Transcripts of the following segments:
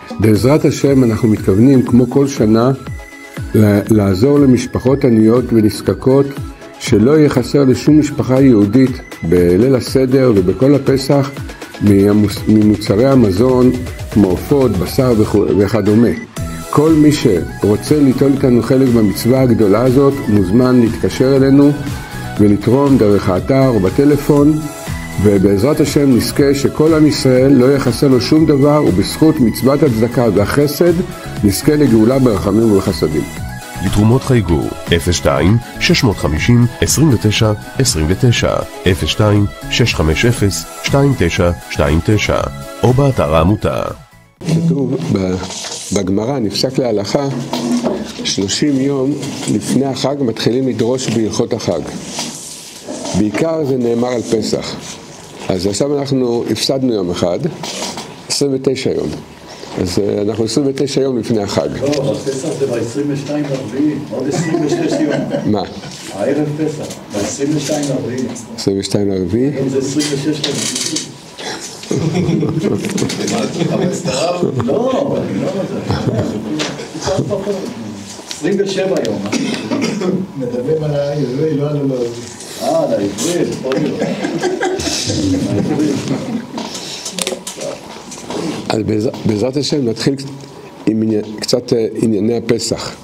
בעזרת השם אנחנו מתכוונים כמו כל שנה לעזור למשפחות עניות ונזקקות, שלא יהיה חסר לשום משפחה יהודית בליל הסדר ובכל הפסח ממוצרי המזון כמו עופות, בשר וכדומה. כל מי שרוצה ליטול איתנו חלק במצווה הגדולה הזאת מוזמן להתקשר אלינו ולתרום דרך האתר או בטלפון, ובעזרת השם נזכה שכל עם ישראל לא יחסר לו שום דבר, ובזכות מצוות הצדקה והחסד נזכה לגאולה ברחמים ובחסדים. לתרומות חייגו 02-650-2929 02-650-2929 או באתר העמותה. כתוב בגמרא, נפסק להלכה 30 יום לפני החג מתחילים לדרוש בהלכות החג. בעיקר זה נאמר על פסח. אז עכשיו אנחנו הפסדנו יום אחד, 29 יום. אז אנחנו 29 יום לפני החג. לא, אבל פסח זה ב-22 לרביעי, עוד 26 יום. מה? הערב פסח, ב-22 לרביעי. 22 לרביעי? היום זה 26 לרביעי. אבל סתרב? לא, אני לא יודע. 27 יום. מדברים על העברי, לא על הלועזי. על העברי, זה פה לא. אז בעזרת השם נתחיל עם קצת ענייני הפסח,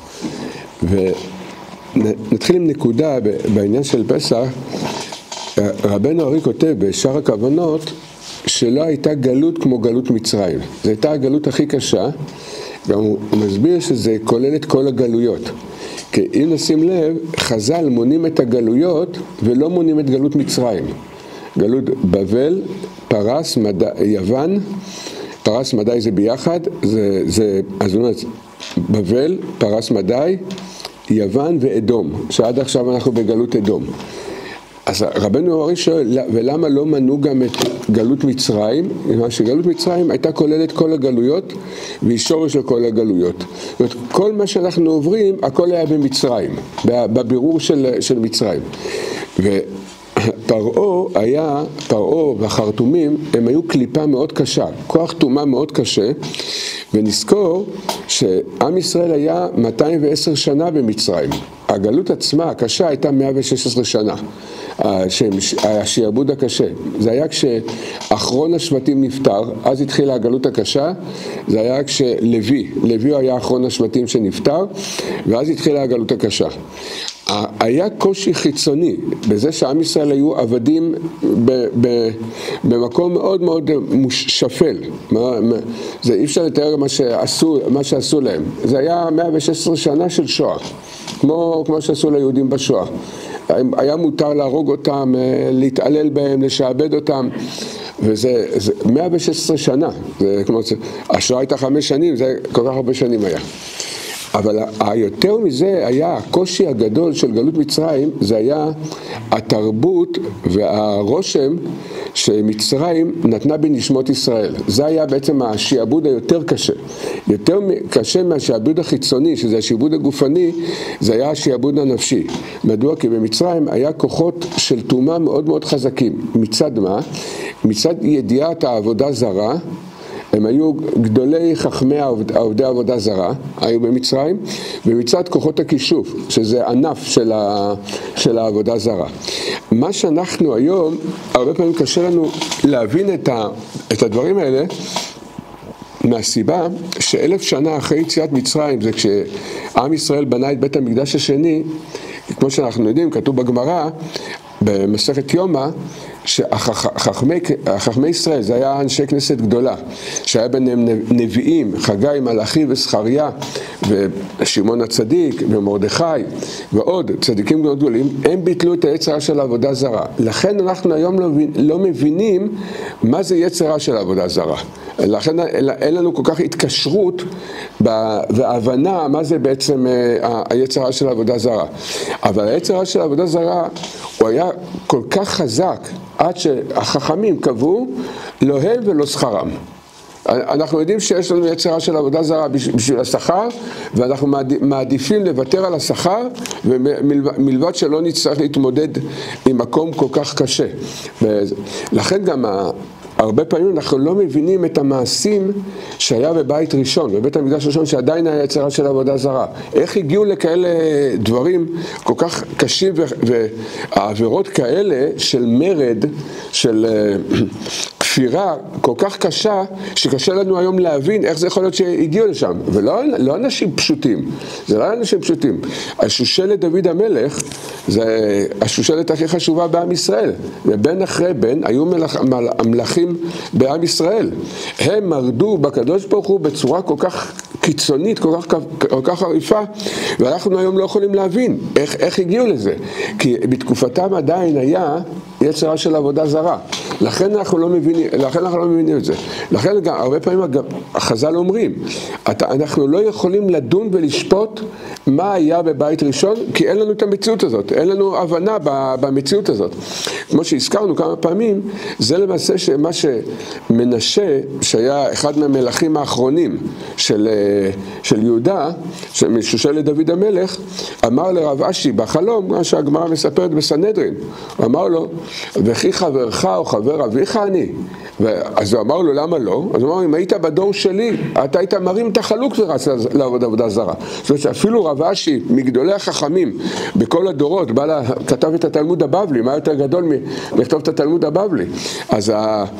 ונתחיל עם נקודה בעניין של פסח. רבנו ארי כותב בשאר הכוונות שלא הייתה גלות כמו גלות מצרים. זו הייתה הגלות הכי קשה, גם הוא מסביר שזה כולל את כל הגלויות. כי אם נשים לב, חז"ל מונים את הגלויות ולא מונים את גלות מצרים. גלות בבל, פרס, יוון, פרס מדי זה ביחד, אז אומרת, בבל, פרס מדי, יוון ואדום, שעד עכשיו אנחנו בגלות אדום. אז רבנו ארי שואל, ולמה לא מנו גם את גלות מצרים? שגלות מצרים הייתה כוללת כל הגלויות, והיא שורש של כל הגלויות. זאת אומרת, כל מה שאנחנו עוברים, הכל היה במצרים, בבירור של מצרים. פרעה והחרטומים הם היו קליפה מאוד קשה, כוח תומה מאוד קשה, ונזכור שעם ישראל היה 210 שנה במצרים. הגלות עצמה הקשה הייתה 116 שנה, השעבוד הקשה. זה היה כשאחרון השבטים נפטר, אז התחילה הגלות הקשה. זה היה כשלוי היה אחרון השבטים שנפטר, ואז התחילה הגלות הקשה. היה קושי חיצוני בזה שעם ישראל היו עבדים במקום מאוד מאוד שפל. זה אי אפשר לתאר מה שעשו להם. זה היה 116 שנה של שואה, כמו שעשו ליהודים בשואה. היה מותר להרוג אותם, להתעלל בהם, לשעבד אותם, וזה 116 שנה. השואה הייתה 5 שנים, זה כל כך הרבה שנים היה. אבל היותר מזה היה הקושי הגדול של גלות מצרים, זה היה התרבות והרושם שמצרים נתנה בנשמות ישראל. זה היה בעצם השעבוד היותר קשה. יותר קשה מהשעבוד החיצוני, שזה השעבוד הגופני, זה היה השעבוד הנפשי. מדוע? כי במצרים היה כוחות של תומה מאוד מאוד חזקים. מצד מה? מצד ידיעת העבודה זרה, הם היו גדולי חכמי עובדי עבודה זרה, היו במצרים, ומצד כוחות הכישוף, שזה ענף של העבודה זרה. מה שאנחנו היום, הרבה פעמים קשה לנו להבין את הדברים האלה, מהסיבה ש1000 שנה אחרי יציאת מצרים, זה כשעם ישראל בנה את בית המקדש השני, כמו שאנחנו יודעים, כתוב בגמרא, במסכת יומא, שחכמי ישראל, זה היה אנשי כנסת גדולה, שהיה ביניהם נביאים, חגי, מלאכי וזכריה, ושמעון הצדיק, ומרדכי, ועוד צדיקים גדולים, הם ביטלו את היצרה של העבודה זרה. לכן אנחנו היום לא מבינים מה זה יצרה של העבודה זרה. לכן אין לנו כל כך התקשרות והבנה מה זה בעצם היצרה של העבודה זרה. אבל היצרה של העבודה זרה הוא היה כל כך חזק עד שהחכמים קבעו לא הם ולא שכרם. אנחנו יודעים שיש לנו יצרה של עבודה זרה בשביל השכר, ואנחנו מעדיפים לוותר על השכר, ומלבד שלא נצטרך להתמודד עם מקום כל כך קשה. לכן גם הרבה פעמים אנחנו לא מבינים את המעשים שהיה בבית ראשון, בבית המקדש ראשון, שעדיין היה יצירה של עבודה זרה. איך הגיעו לכאלה דברים כל כך קשים והעבירות כאלה של מרד, של כפירה כל כך קשה, שקשה לנו היום להבין איך זה יכול להיות שהגיעו לשם. ולא אנשים פשוטים, זה לא אנשים פשוטים. השושלת דוד המלך, זה השושלת הכי חשובה בעם ישראל. ובן אחרי בן היו המלכים בעם ישראל. הם מרדו בקדוש ברוך הוא בצורה כל כך קיצונית, כל כך חריפה, ואנחנו היום לא יכולים להבין איך הגיעו לזה. כי בתקופתם עדיין היה יצרה של עבודה זרה. לכן אנחנו לא מבינים את זה. לכן גם הרבה פעמים החז"ל אומרים, אנחנו לא יכולים לדון ולשפוט מה היה בבית ראשון, כי אין לנו את המציאות הזאת, אין לנו הבנה במציאות הזאת. כמו שהזכרנו כמה פעמים, זה למעשה מה שמנשה, שהיה אחד מהמלכים האחרונים של יהודה, משושלת דוד המלך, אמר לרב אשי בחלום, מה שהגמרא מספרת בסנהדרין, הוא אמר לו, וכי חברך או חבר אביך אני? אז הוא אמר לו, למה לא? אז הוא אמר, אם היית בדור שלי, אתה היית מרים את החלוק ורץ לעבוד עבודה זרה. זאת אומרת שאפילו רב אשי, מגדולי החכמים, בכל הדורות, כתב את התלמוד הבבלי, מה יותר גדול לכתוב את התלמוד הבבלי? אז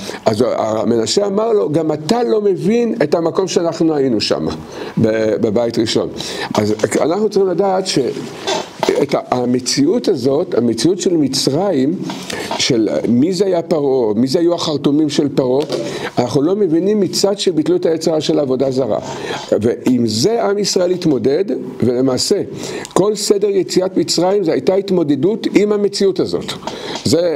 המנשה אמר לו, גם אתה לא מבין את המקום שאנחנו היינו שם, בבית ראשון. אז אנחנו צריכים לדעת את המציאות הזאת, המציאות של מצרים, של מי זה היה פרעה, מי זה היו החרטומים של פרעה, אנחנו לא מבינים מצד שביטלו את היצרה של עבודה זרה. ועם זה עם ישראל התמודד, ולמעשה כל סדר יציאת מצרים זה הייתה התמודדות עם המציאות הזאת. זה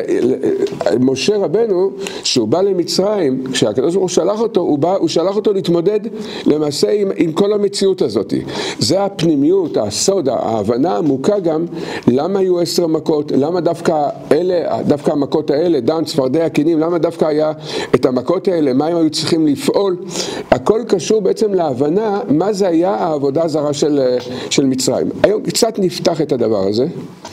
משה רבנו, שהוא בא למצרים, כשהקדוש ברוך הוא שלח אותו, הוא שלח אותו להתמודד למעשה עם כל המציאות הזאת. זה הפנימיות, הסוד, ההבנה העמוקה גם, למה היו 10 מכות, למה דווקא המכות האלה, דן, צפרדע, קינים, למה דווקא היה את המכות האלה, מה הם היו צריכים לפעול, הכל קשור בעצם להבנה מה זה היה העבודה הזרה של מצרים. היום קצת נפתח את הדבר הזה.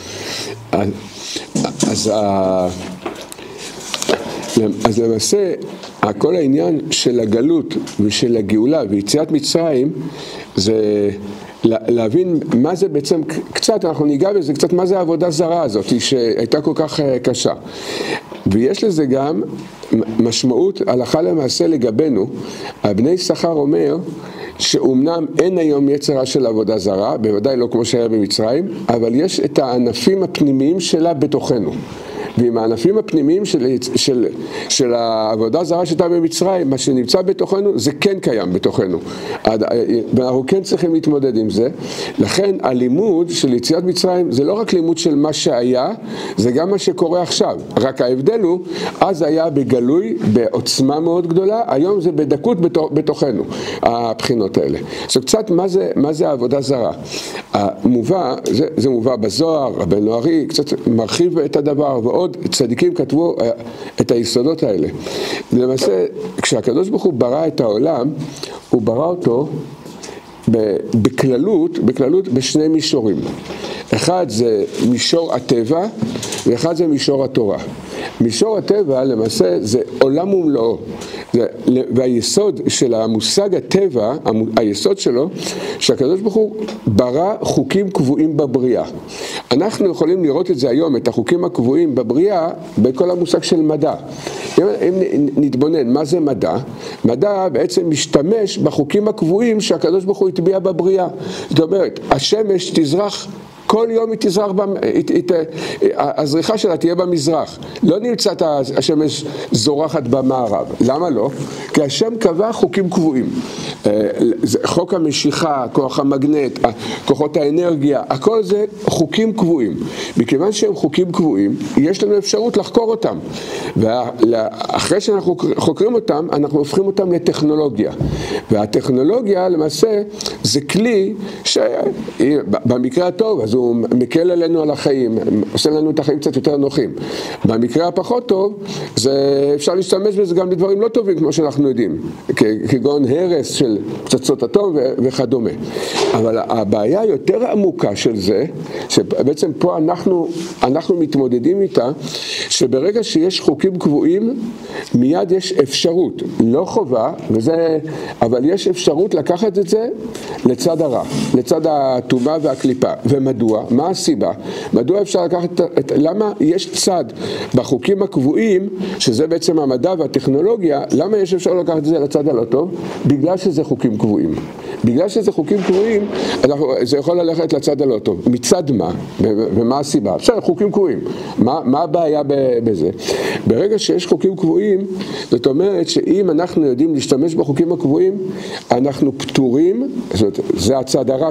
אז למעשה, כל העניין של הגלות ושל הגאולה ויציאת מצרים, זה להבין מה זה בעצם, קצת אנחנו ניגע בזה, קצת מה זה העבודה זרה הזאת שהייתה כל כך קשה. ויש לזה גם משמעות הלכה למעשה לגבינו. הבני יששכר אומר שאומנם אין היום יצרה של עבודה זרה, בוודאי לא כמו שהיה במצרים, אבל יש את הענפים הפנימיים שלה בתוכנו. ועם הענפים הפנימיים של העבודה זרה שהייתה במצרים, מה שנמצא בתוכנו, זה כן קיים בתוכנו. ואנחנו כן צריכים להתמודד עם זה. לכן הלימוד של יציאת מצרים זה לא רק לימוד של מה שהיה, זה גם מה שקורה עכשיו. רק ההבדל הוא, אז היה בגלוי, בעוצמה מאוד גדולה, היום זה בדקות בתוכנו, הבחינות האלה. אז קצת מה זה העבודה זרה? זה מובא בזוהר, רבנו נהרי, קצת מרחיב את הדבר, ועוד צדיקים כתבו את היסודות האלה. למעשה, כשהקדוש ברוך הוא ברא את העולם, הוא ברא אותו בכללות בשני מישורים. אחד זה מישור הטבע, ואחד זה מישור התורה. מישור הטבע למעשה זה עולם ומלואו, והיסוד של המושג הטבע, היסוד שלו, שהקדוש ברוך הוא ברא חוקים קבועים בבריאה. אנחנו יכולים לראות את זה היום, את החוקים הקבועים בבריאה, בכל המושג של מדע. אם נתבונן, מה זה מדע? מדע בעצם משתמש בחוקים הקבועים שהקדוש ברוך הוא הטביע בבריאה. זאת אומרת, השמש תזרח, כל יום היא תזרח, הזריחה שלה תהיה במזרח. לא נמצא את השמש זורחת במערב. למה לא? כי השם קבע חוקים קבועים. חוק המשיכה, כוח המגנט, כוחות האנרגיה, הכל זה חוקים קבועים. מכיוון שהם חוקים קבועים, יש לנו אפשרות לחקור אותם. ואחרי שאנחנו חוקרים אותם, אנחנו הופכים אותם לטכנולוגיה. והטכנולוגיה למעשה זה כלי שבמקרה הטוב, אז הוא מקל עלינו על החיים, עושה לנו את החיים קצת יותר נוחים. במקרה הפחות טוב, אפשר להשתמש בזה גם לדברים לא טובים, כמו שאנחנו יודעים. כגון הרס של פצצות אטום וכדומה. אבל הבעיה היותר עמוקה של זה, שבעצם פה אנחנו מתמודדים איתה, שברגע שיש חוקים קבועים, מיד יש אפשרות, לא חובה, אבל יש אפשרות לקחת את זה לצד הרע, לצד הטומאה והקליפה. ומדוע? מה הסיבה? מדוע אפשר לקחת למה יש צד בחוקים הקבועים, שזה בעצם המדע והטכנולוגיה, למה יש אפשר לקחת את זה לצד הלא טוב? בגלל שזה חוקים קבועים. בגלל שזה חוקים קבועים, זה יכול ללכת לצד הלא טוב. מצד מה? ומה הסיבה? בסדר, חוקים קבועים. מה הבעיה בזה? ברגע שיש חוקים קבועים, זאת אומרת שאם אנחנו יודעים להשתמש בחוקים הקבועים, אנחנו פטורים, זאת אומרת, זה הצד הרע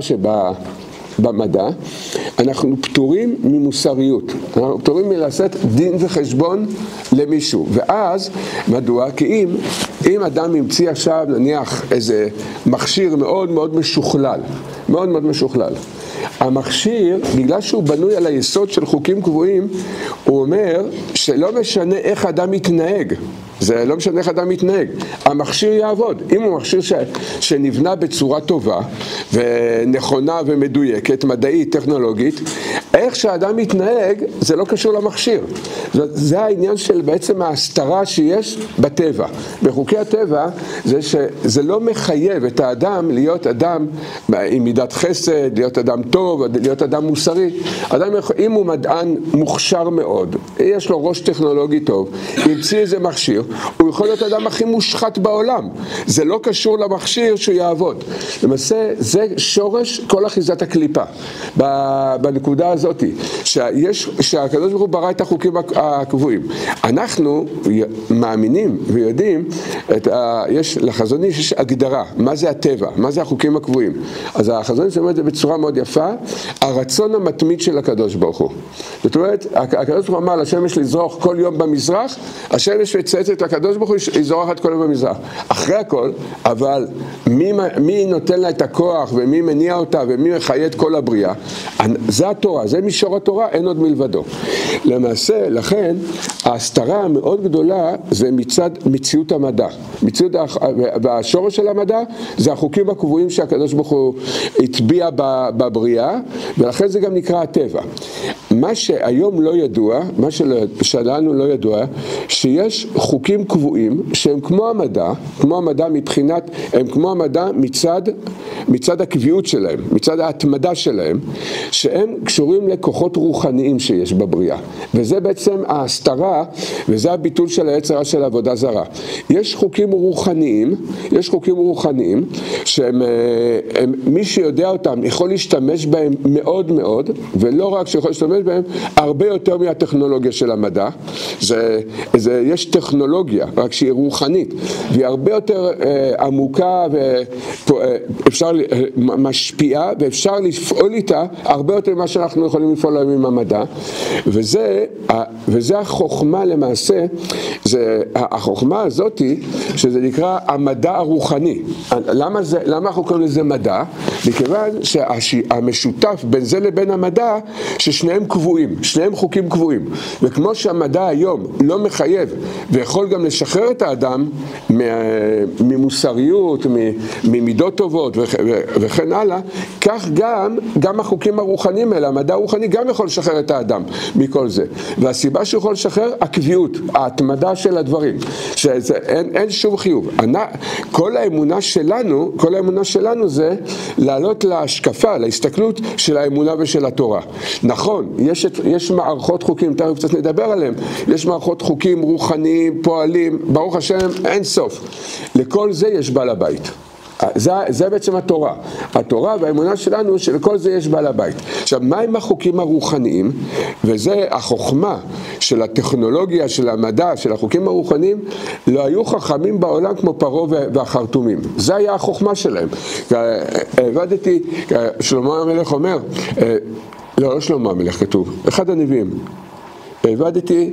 במדע, אנחנו פטורים ממוסריות, אנחנו פטורים מלעשות דין וחשבון למישהו. ואז, מדוע? כי אם אדם ימציא עכשיו, נניח, איזה מכשיר מאוד מאוד משוכלל, מאוד מאוד משוכלל, המכשיר, בגלל שהוא בנוי על היסוד של חוקים קבועים, הוא אומר שלא משנה איך אדם מתנהג, זה לא משנה איך אדם מתנהג, המכשיר יעבוד. אם הוא מכשיר שנבנה בצורה טובה ונכונה ומדויקת, מדעית, טכנולוגית, איך שהאדם מתנהג זה לא קשור למכשיר. זה העניין של בעצם ההסתרה שיש בטבע. בחוקי הטבע זה שזה לא מחייב את האדם להיות אדם עם מידת חסד, להיות אדם טוב, להיות אדם מוסרי. אדם, אם הוא מדען מוכשר מאוד, יש לו ראש טכנולוגי טוב, ימציא איזה מכשיר, הוא יכול להיות האדם הכי מושחת בעולם. זה לא קשור למכשיר שהוא יעבוד. למעשה, זה שורש כל אחיזת הקליפה. בנקודה הזאת, שהקדוש ברוך הוא ברא את החוקים הקבועים. אנחנו מאמינים ויודעים, יש לחזון איש יש הגדרה, מה זה הטבע, מה זה החוקים הקבועים. אז החזון איש אומר את זה בצורה מאוד יפה, הרצון המתמיד של הקדוש ברוך הוא. זאת אומרת, הקדוש ברוך הוא אמר, השמש לזרוח כל יום במזרח, השמש מצייצת לקדוש ברוך הוא יזרחת כל יום במזרח. אחרי הכל, אבל מי נותן לה את הכוח ומי מניע אותה ומי מחיה את כל הבריאה? זה התורה, זה מישור התורה, אין עוד מלבדו. למעשה, לכן, ההסתרה המאוד גדולה זה מצד מציאות המדע. והשורש של המדע זה החוקים הקבועים שהקדוש ברוך הוא הטביע בבריאה, ולכן זה גם נקרא הטבע. מה שהיום לא ידוע, מה שלנו לא ידוע, שיש חוקים קבועים שהם כמו המדע מבחינת, הם כמו המדע מצד הקביעות שלהם, מצד ההתמדה שלהם, שהם קשורים לכוחות רוחניים שיש בבריאה. וזה בעצם ההסתרה, וזה הביטול של היצרה של העבודה זרה. יש חוקים רוחניים, שהם, מי שיודע אותם יכול להשתמש בהם מאוד מאוד, ולא רק שיכול להשתמש בהם, הרבה יותר מהטכנולוגיה של המדע. יש טכנולוגיה, רק שהיא רוחנית, והיא הרבה יותר עמוקה ואפשר משפיעה, ואפשר לפעול איתה הרבה יותר ממה שאנחנו יכולים לפעול עם המדע. וזה החוכמה למעשה, החוכמה הזאת שזה נקרא המדע הרוחני. למה אנחנו קוראים לזה מדע? מכיוון שהמשותף בין זה לבין המדע ששניהם קבועים, שניהם חוקים קבועים. וכמו שהמדע היום לא מחייב ויכול גם לשחרר את האדם ממוסריות, ממידות טובות וכן הלאה, כך גם החוקים הרוחניים האלה, המדע הרוחני גם יכול לשחרר את האדם מכל זה. והסיבה שהוא יכול לשחרר, הקביעות, ההתמדה של הדברים, שאין שום חיוב. כל האמונה שלנו זה לעלות להשקפה, להסתכלות של האמונה ושל התורה. נכון, יש מערכות חוקים, תכף קצת נדבר עליהם, יש מערכות חוקים רוחניים, פועלים, ברוך השם, אין סוף. לכל זה יש בעל הבית. זה בעצם התורה והאמונה שלנו שלכל זה יש בעל הבית. עכשיו, מה עם החוקים הרוחניים? וזה החוכמה של הטכנולוגיה, של המדע, של החוקים הרוחניים. לא היו חכמים בעולם כמו פרעה והחרטומים. זה היה החוכמה שלהם. הבדתי, שלמה המלך אומר, לא שלמה המלך כתוב, אחד הנביאים, הבאתי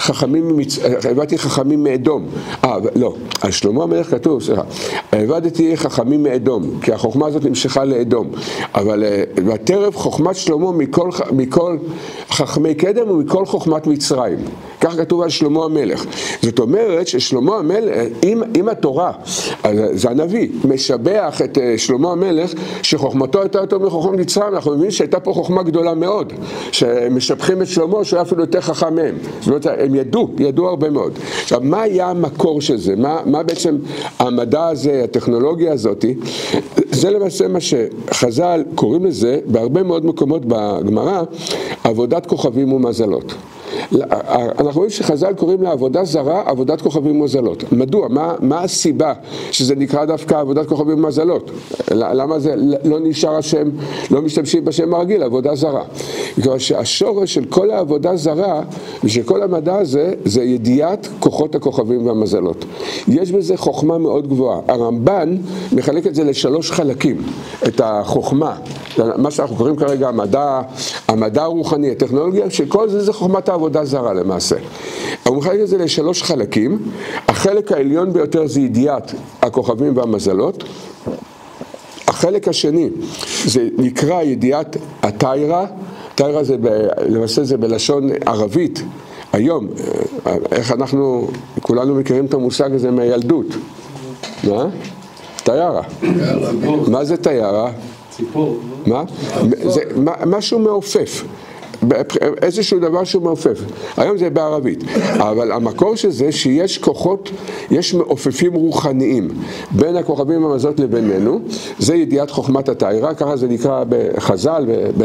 חכמים מאדום. לא, על שלמה המלך כתוב, הבאתי חכמים מאדום, כי החוכמה הזאת נמשכה לאדום. אבל בטרף חוכמת שלמה מכל חכמי קדם ומכל חוכמת מצרים. כך כתוב על שלמה המלך. זאת אומרת ששלמה המלך, אם התורה, זה הנביא, משבח את שלמה המלך, שחוכמתו הייתה יותר מחוכמת מצרים, אנחנו מבינים שהייתה פה חוכמה גדולה מאוד, שמשבחים את שלמה שהוא היה אפילו יותר חכם מהם. זאת אומרת, הם ידעו הרבה מאוד. עכשיו, מה היה המקור של זה? מה בעצם המדע הזה, הטכנולוגיה הזאת? זה למעשה מה שחז"ל קוראים לזה, בהרבה מאוד מקומות בגמרא, עבודת כוכבים ומזלות. אנחנו רואים שחז"ל קוראים לעבודה זרה עבודת כוכבים ומזלות. מדוע? מה הסיבה שזה נקרא דווקא עבודת כוכבים ומזלות? למה זה לא נשאר השם, לא משתמשים בשם הרגיל, עבודה זרה? בגלל שהשורש של כל העבודה זרה ושל כל המדע הזה זה ידיעת כוחות הכוכבים והמזלות. יש בזה חוכמה מאוד גבוהה. הרמב"ן מחלק את זה לשלוש חלקים, את החוכמה, מה שאנחנו קוראים כרגע המדע הרוחני, הטכנולוגיה, שכל זה חוכמת העבודה זרה למעשה. הוא מחלק את זה לשלוש חלקים. החלק העליון ביותר זה ידיעת הכוכבים והמזלות. החלק השני זה נקרא ידיעת התיירה. תיירה זה למעשה זה בלשון ערבית. היום, איך אנחנו כולנו מכירים את המושג הזה מהילדות? מה? תיירה. מה זה תיירה? ציפור. מה? זה משהו מעופף. איזשהו דבר שהוא מעופף. היום זה בערבית. אבל המקור של זה שיש כוחות, יש מעופפים רוחניים בין הכוכבים והמזלות לבינינו. זה ידיעת חוכמת התיירה, ככה זה נקרא בחז"ל.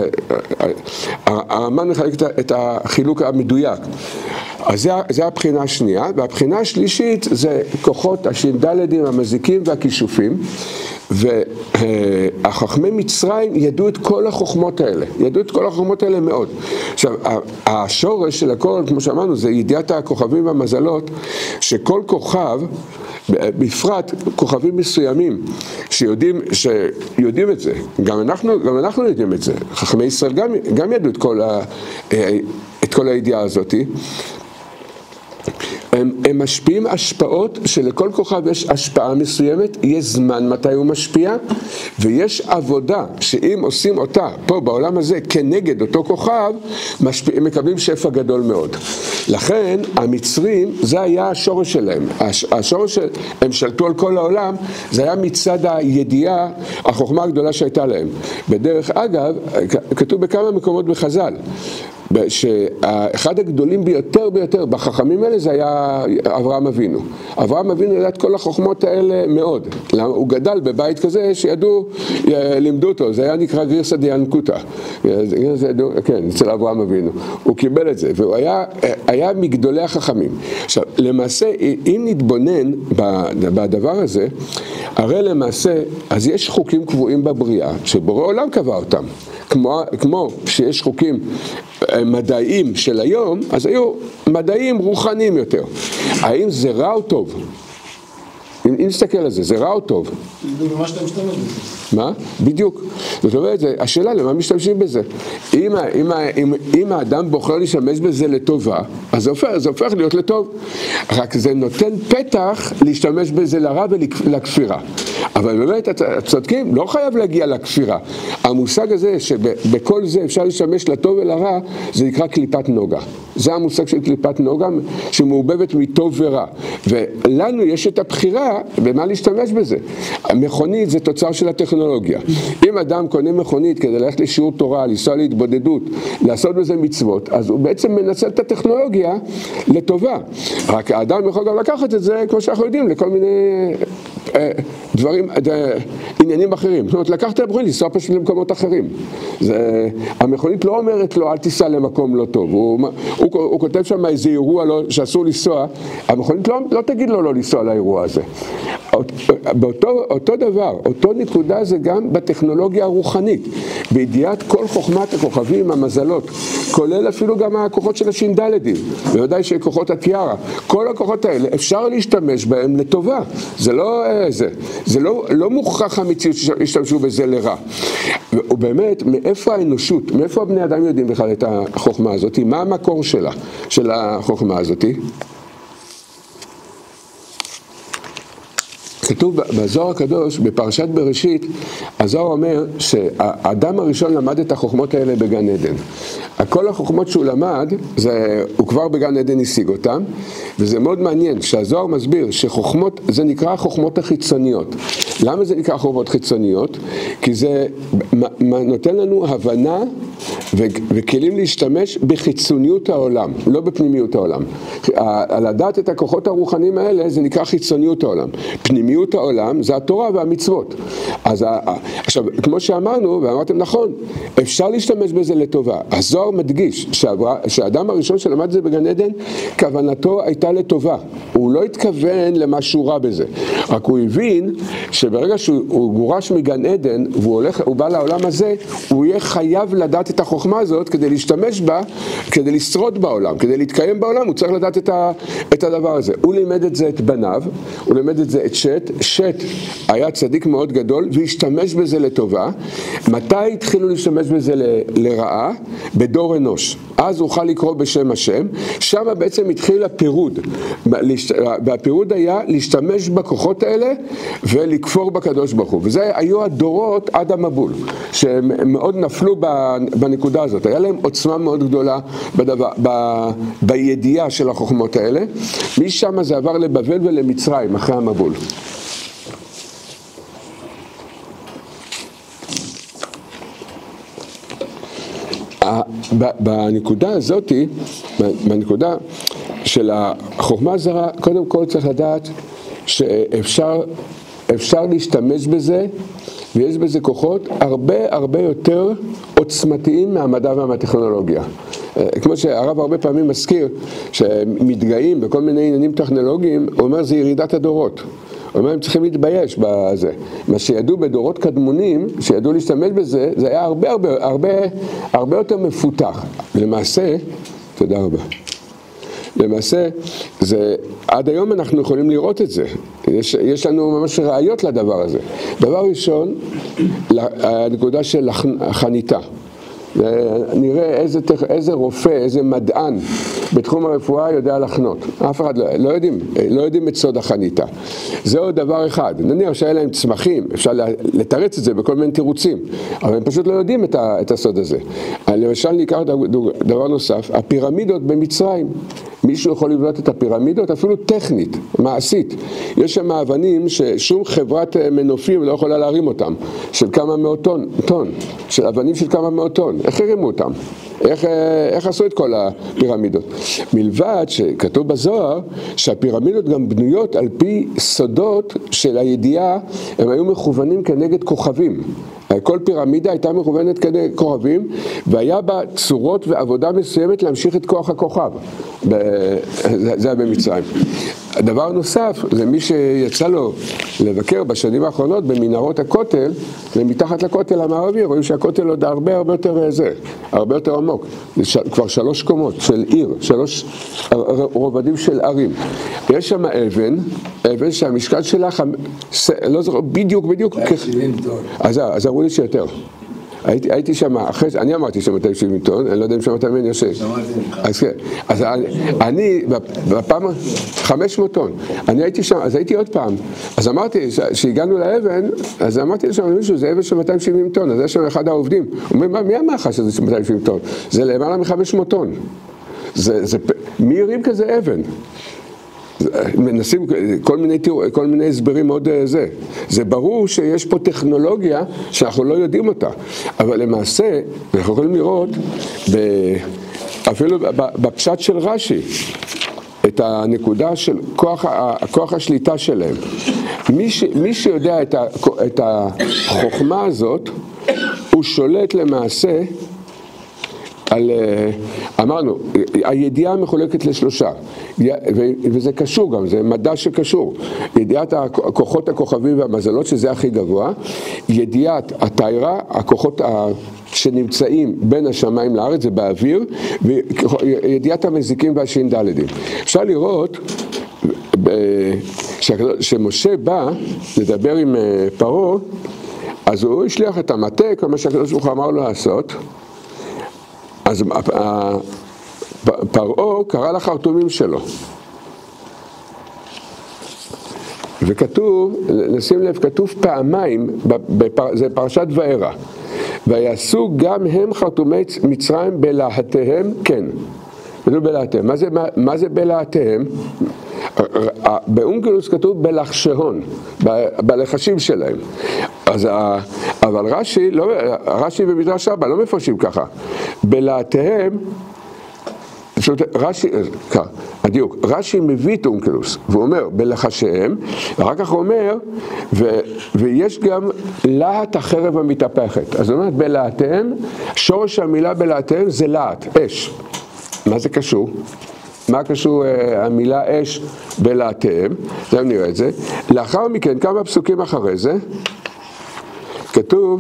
הרמב"ן מחלק את החילוק המדויק. אז זה הבחינה השנייה. והבחינה השלישית זה כוחות הש"דלדים, המזיקים והכישופים. והחכמי מצרים ידעו את כל החוכמות האלה, מאוד. עכשיו, השורש של הכל, כמו שאמרנו, זה ידיעת הכוכבים והמזלות, שכל כוכב, בפרט כוכבים מסוימים, שיודעים את זה, גם אנחנו יודעים את זה, חכמי ישראל גם ידעו את כל הידיעה הזאת. הם משפיעים השפעות שלכל כוכב יש השפעה מסוימת, יש זמן מתי הוא משפיע, ויש עבודה שאם עושים אותה פה בעולם הזה כנגד אותו כוכב, הם מקבלים שפע גדול מאוד. לכן המצרים, זה היה השורש שלהם. השורש שהם שלטו על כל העולם, זה היה מצד הידיעה, החוכמה הגדולה שהייתה להם. בדרך אגב, כתוב בכמה מקומות בחז"ל, שאחד הגדולים ביותר בחכמים האלה זה היה אברהם אבינו. אברהם אבינו ידע את כל החוכמות האלה מאוד. הוא גדל בבית כזה שידעו, לימדו אותו, זה היה נקרא גריסא דינקותא. כן, אצל אברהם אבינו. הוא קיבל את זה, והוא היה מגדולי החכמים. עכשיו, למעשה, אם נתבונן בדבר הזה, הרי למעשה, אז יש חוקים קבועים בבריאה, שבורא עולם קבע אותם. כמו שיש חוקים מדעיים של היום, אז היו מדעיים רוחניים יותר. האם זה רע או טוב? אם נסתכל על זה, זה רע או טוב? זה ממש אתה משתמש בזה. מה? בדיוק. זאת אומרת, השאלה למה משתמשים בזה. אם האדם בוחר להשתמש בזה לטובה, אז זה הופך להיות לטוב. רק זה נותן פתח להשתמש בזה לרע ולכפירה. אבל באמת, הצודקים לא חייב להגיע לכפירה. המושג הזה שבכל זה אפשר להשתמש לטוב ולרע, זה נקרא קליפת נוגה. זה המושג של קליפת נוגה שמעובבת מטוב ורע. ולנו יש את הבחירה במה להשתמש בזה. המכונית זה תוצר של הטכנולוגיה. אם אדם קונה מכונית כדי ללכת לשיעור תורה, לנסוע להתבודדות, לעשות בזה מצוות, אז הוא בעצם מנצל את הטכנולוגיה לטובה. רק האדם יכול גם לקחת את זה, כמו שאנחנו יודעים, לכל מיני דברים, עניינים אחרים. זאת אומרת, לקחת המכונית, לנסוע פשוט למקומות אחרים. המכונית לא אומרת לו, אל תיסע למקום לא טוב. הוא כותב שם איזה אירוע שאסור לנסוע, המכונית לא תגיד לו לא לנסוע לאירוע הזה. אותו דבר, אותו נקודה זה גם בטכנולוגיה הרוחנית, בידיעת כל חוכמת הכוכבים, המזלות, כולל אפילו גם הכוחות של הש"דלדים, בוודאי שכוחות התיירה, כל הכוחות האלה אפשר להשתמש בהם לטובה, זה לא מוכרח המציאות שהשתמשו בזה לרע. ובאמת, מאיפה האנושות, מאיפה הבני אדם יודעים בכלל את החוכמה הזאת, מה המקור שלה, של החוכמה הזאת? כתוב בזוהר הקדוש, בפרשת בראשית, הזוהר אומר שהאדם הראשון למד את החוכמות האלה בגן עדן. כל החוכמות שהוא למד, הוא כבר בגן עדן השיג אותם, וזה מאוד מעניין שהזוהר מסביר שחוכמות, זה נקרא החוכמות החיצוניות. למה זה נקרא חוכמות חיצוניות? כי זה נותן לנו הבנה וכלים להשתמש בחיצוניות העולם, לא בפנימיות העולם. לדעת את הכוחות הרוחניים האלה זה נקרא חיצוניות העולם. פנימיות העולם זה התורה והמצוות. אז עכשיו, כמו שאמרנו, ואמרתם נכון, אפשר להשתמש בזה לטובה. הזוהר מדגיש שהאדם הראשון שלמד את זה בגן עדן, כוונתו הייתה לטובה. הוא לא התכוון למשהו רע בזה. רק הוא הבין שברגע שהוא גורש מגן עדן, והוא בא לעולם הזה, הוא יהיה חייב לדעת את החוכמה הזאת כדי להשתמש בה, כדי לשרוד בעולם, כדי להתקיים בעולם, הוא צריך לדעת את הדבר הזה. הוא לימד את זה את בניו, הוא לימד את זה את שת. שת היה צדיק מאוד גדול והשתמש בזה לטובה. מתי התחילו להשתמש בזה לרעה? בדור אנוש. אז הוא אוכל לקרוא בשם השם. שם בעצם התחיל הפירוד. והפירוד היה להשתמש בכוחות האלה ולכפור בקדוש ברוך הוא. וזה היו הדורות עד המבול, שהם מאוד נפלו בנקודה הזאת. היה להם עוצמה מאוד גדולה בידיעה של החוכמות האלה. משם זה עבר לבבל ולמצרים אחרי המבול. בנקודה הזאת, בנקודה של החוכמה הזרה, קודם כל צריך לדעת שאפשר להשתמש בזה, ויש בזה כוחות הרבה יותר עוצמתיים מהמדע והטכנולוגיה. כמו שהרב הרבה פעמים מזכיר, שמתגאים בכל מיני עניינים טכנולוגיים, הוא אומר זה ירידת הדורות. הוא אומר הם צריכים להתבייש בזה. מה שידעו בדורות קדמונים, שידעו להשתמש בזה, זה היה הרבה יותר מפותח. למעשה, תודה רבה. למעשה, עד היום אנחנו יכולים לראות את זה. יש לנו ממש ראיות לדבר הזה. דבר ראשון, הנקודה של חניתה. נראה איזה רופא, איזה מדען בתחום הרפואה יודע לחנות. אף אחד לא יודעים את סוד החניתה. זהו דבר אחד. נניח שהיה להם צמחים, אפשר לתרץ את זה בכל מיני תירוצים, אבל הם פשוט לא יודעים את הסוד הזה. למשל ניקח דבר נוסף, הפירמידות במצרים. מישהו יכול לבנות את הפירמידות, אפילו טכנית, מעשית. יש שם אבנים ששום חברת מנופים לא יכולה להרים אותם, של כמה מאות טון, של אבנים של כמה מאות טון. איך הרימו אותם? איך עשו את כל הפירמידות? מלבד שכתוב בזוהר שהפירמידות גם בנויות על פי סודות של הידיעה, הם היו מכוונים כנגד כוכבים. כל פירמידה הייתה מכוונת כנגד כוכבים, והיה בה צורות ועבודה מסוימת להמשיך את כוח הכוכב. זה היה במצרים. דבר נוסף, זה מי שיצא לו לבקר בשנים האחרונות במנהרות הכותל, ומתחת לכותל המערבי, רואים שהכותל עוד הרבה יותר עמוק. כבר 3 קומות של עיר, 3 רובדים של ערים. יש שם אבן שהמשקל שלה, לא זוכר, בדיוק. 70 טון. אז אמרו לי שיותר. הייתי שם, אני אמרתי שם 270 טון, אני לא יודע אם שמעת ממני יושב. אז אני, בפעם 500 טון, אני הייתי שם, אז הייתי עוד פעם, אז אמרתי, שהגענו לאבן, אז אמרתי לשם למישהו, זה אבן של 270 טון, אז יש שם אחד העובדים, הוא אומר, מי אמר לך שזה 270 טון? זה למעלה מ-500 טון. מי הרים כזה אבן? מנסים כל מיני הסברים מאוד זה ברור שיש פה טכנולוגיה שאנחנו לא יודעים אותה, אבל למעשה אנחנו יכולים לראות אפילו בפשט של רש"י את הנקודה של כוח השליטה שלהם. מי שיודע את החוכמה הזאת, הוא שולט למעשה אמרנו, הידיעה מחולקת לשלושה, וזה קשור גם, זה מדע שקשור. ידיעת הכוחות הכוכבים והמזלות, שזה הכי גבוה, ידיעת התיירה, הכוחות שנמצאים בין השמיים לארץ, זה באוויר, וידיעת המזיקים והשינדלדים. אפשר לראות שמשה בא לדבר עם פרעה, אז הוא השליח את המטה, כל מה שהקדוש ברוך הוא אמר לו לעשות, אז פרעה קרא לחרטומים שלו, וכתוב, נשים לב, כתוב פעמיים, זה פרשת וארא, ויעשו גם הם חרטומי מצרים בלהטיהם, כן, ולא בלהטיהם. מה זה בלהטיהם? באונקלוס כתוב בלחשהון, בלחשים שלהם. אבל רש"י ומדרש רבה לא מפרשים ככה. בלהטיהם, רש"י מביא את אונקלוס, והוא אומר בלחשיהם, ואחר כך הוא אומר, ויש גם להט החרב המתהפכת. אז הוא אומר, בלהטיהם, שורש המילה בלהטיהם זה להט, אש. מה זה קשור? מה קשור המילה אש בלהטיהם? זה נראה את זה. לאחר מכן, כמה פסוקים אחרי זה, כתוב,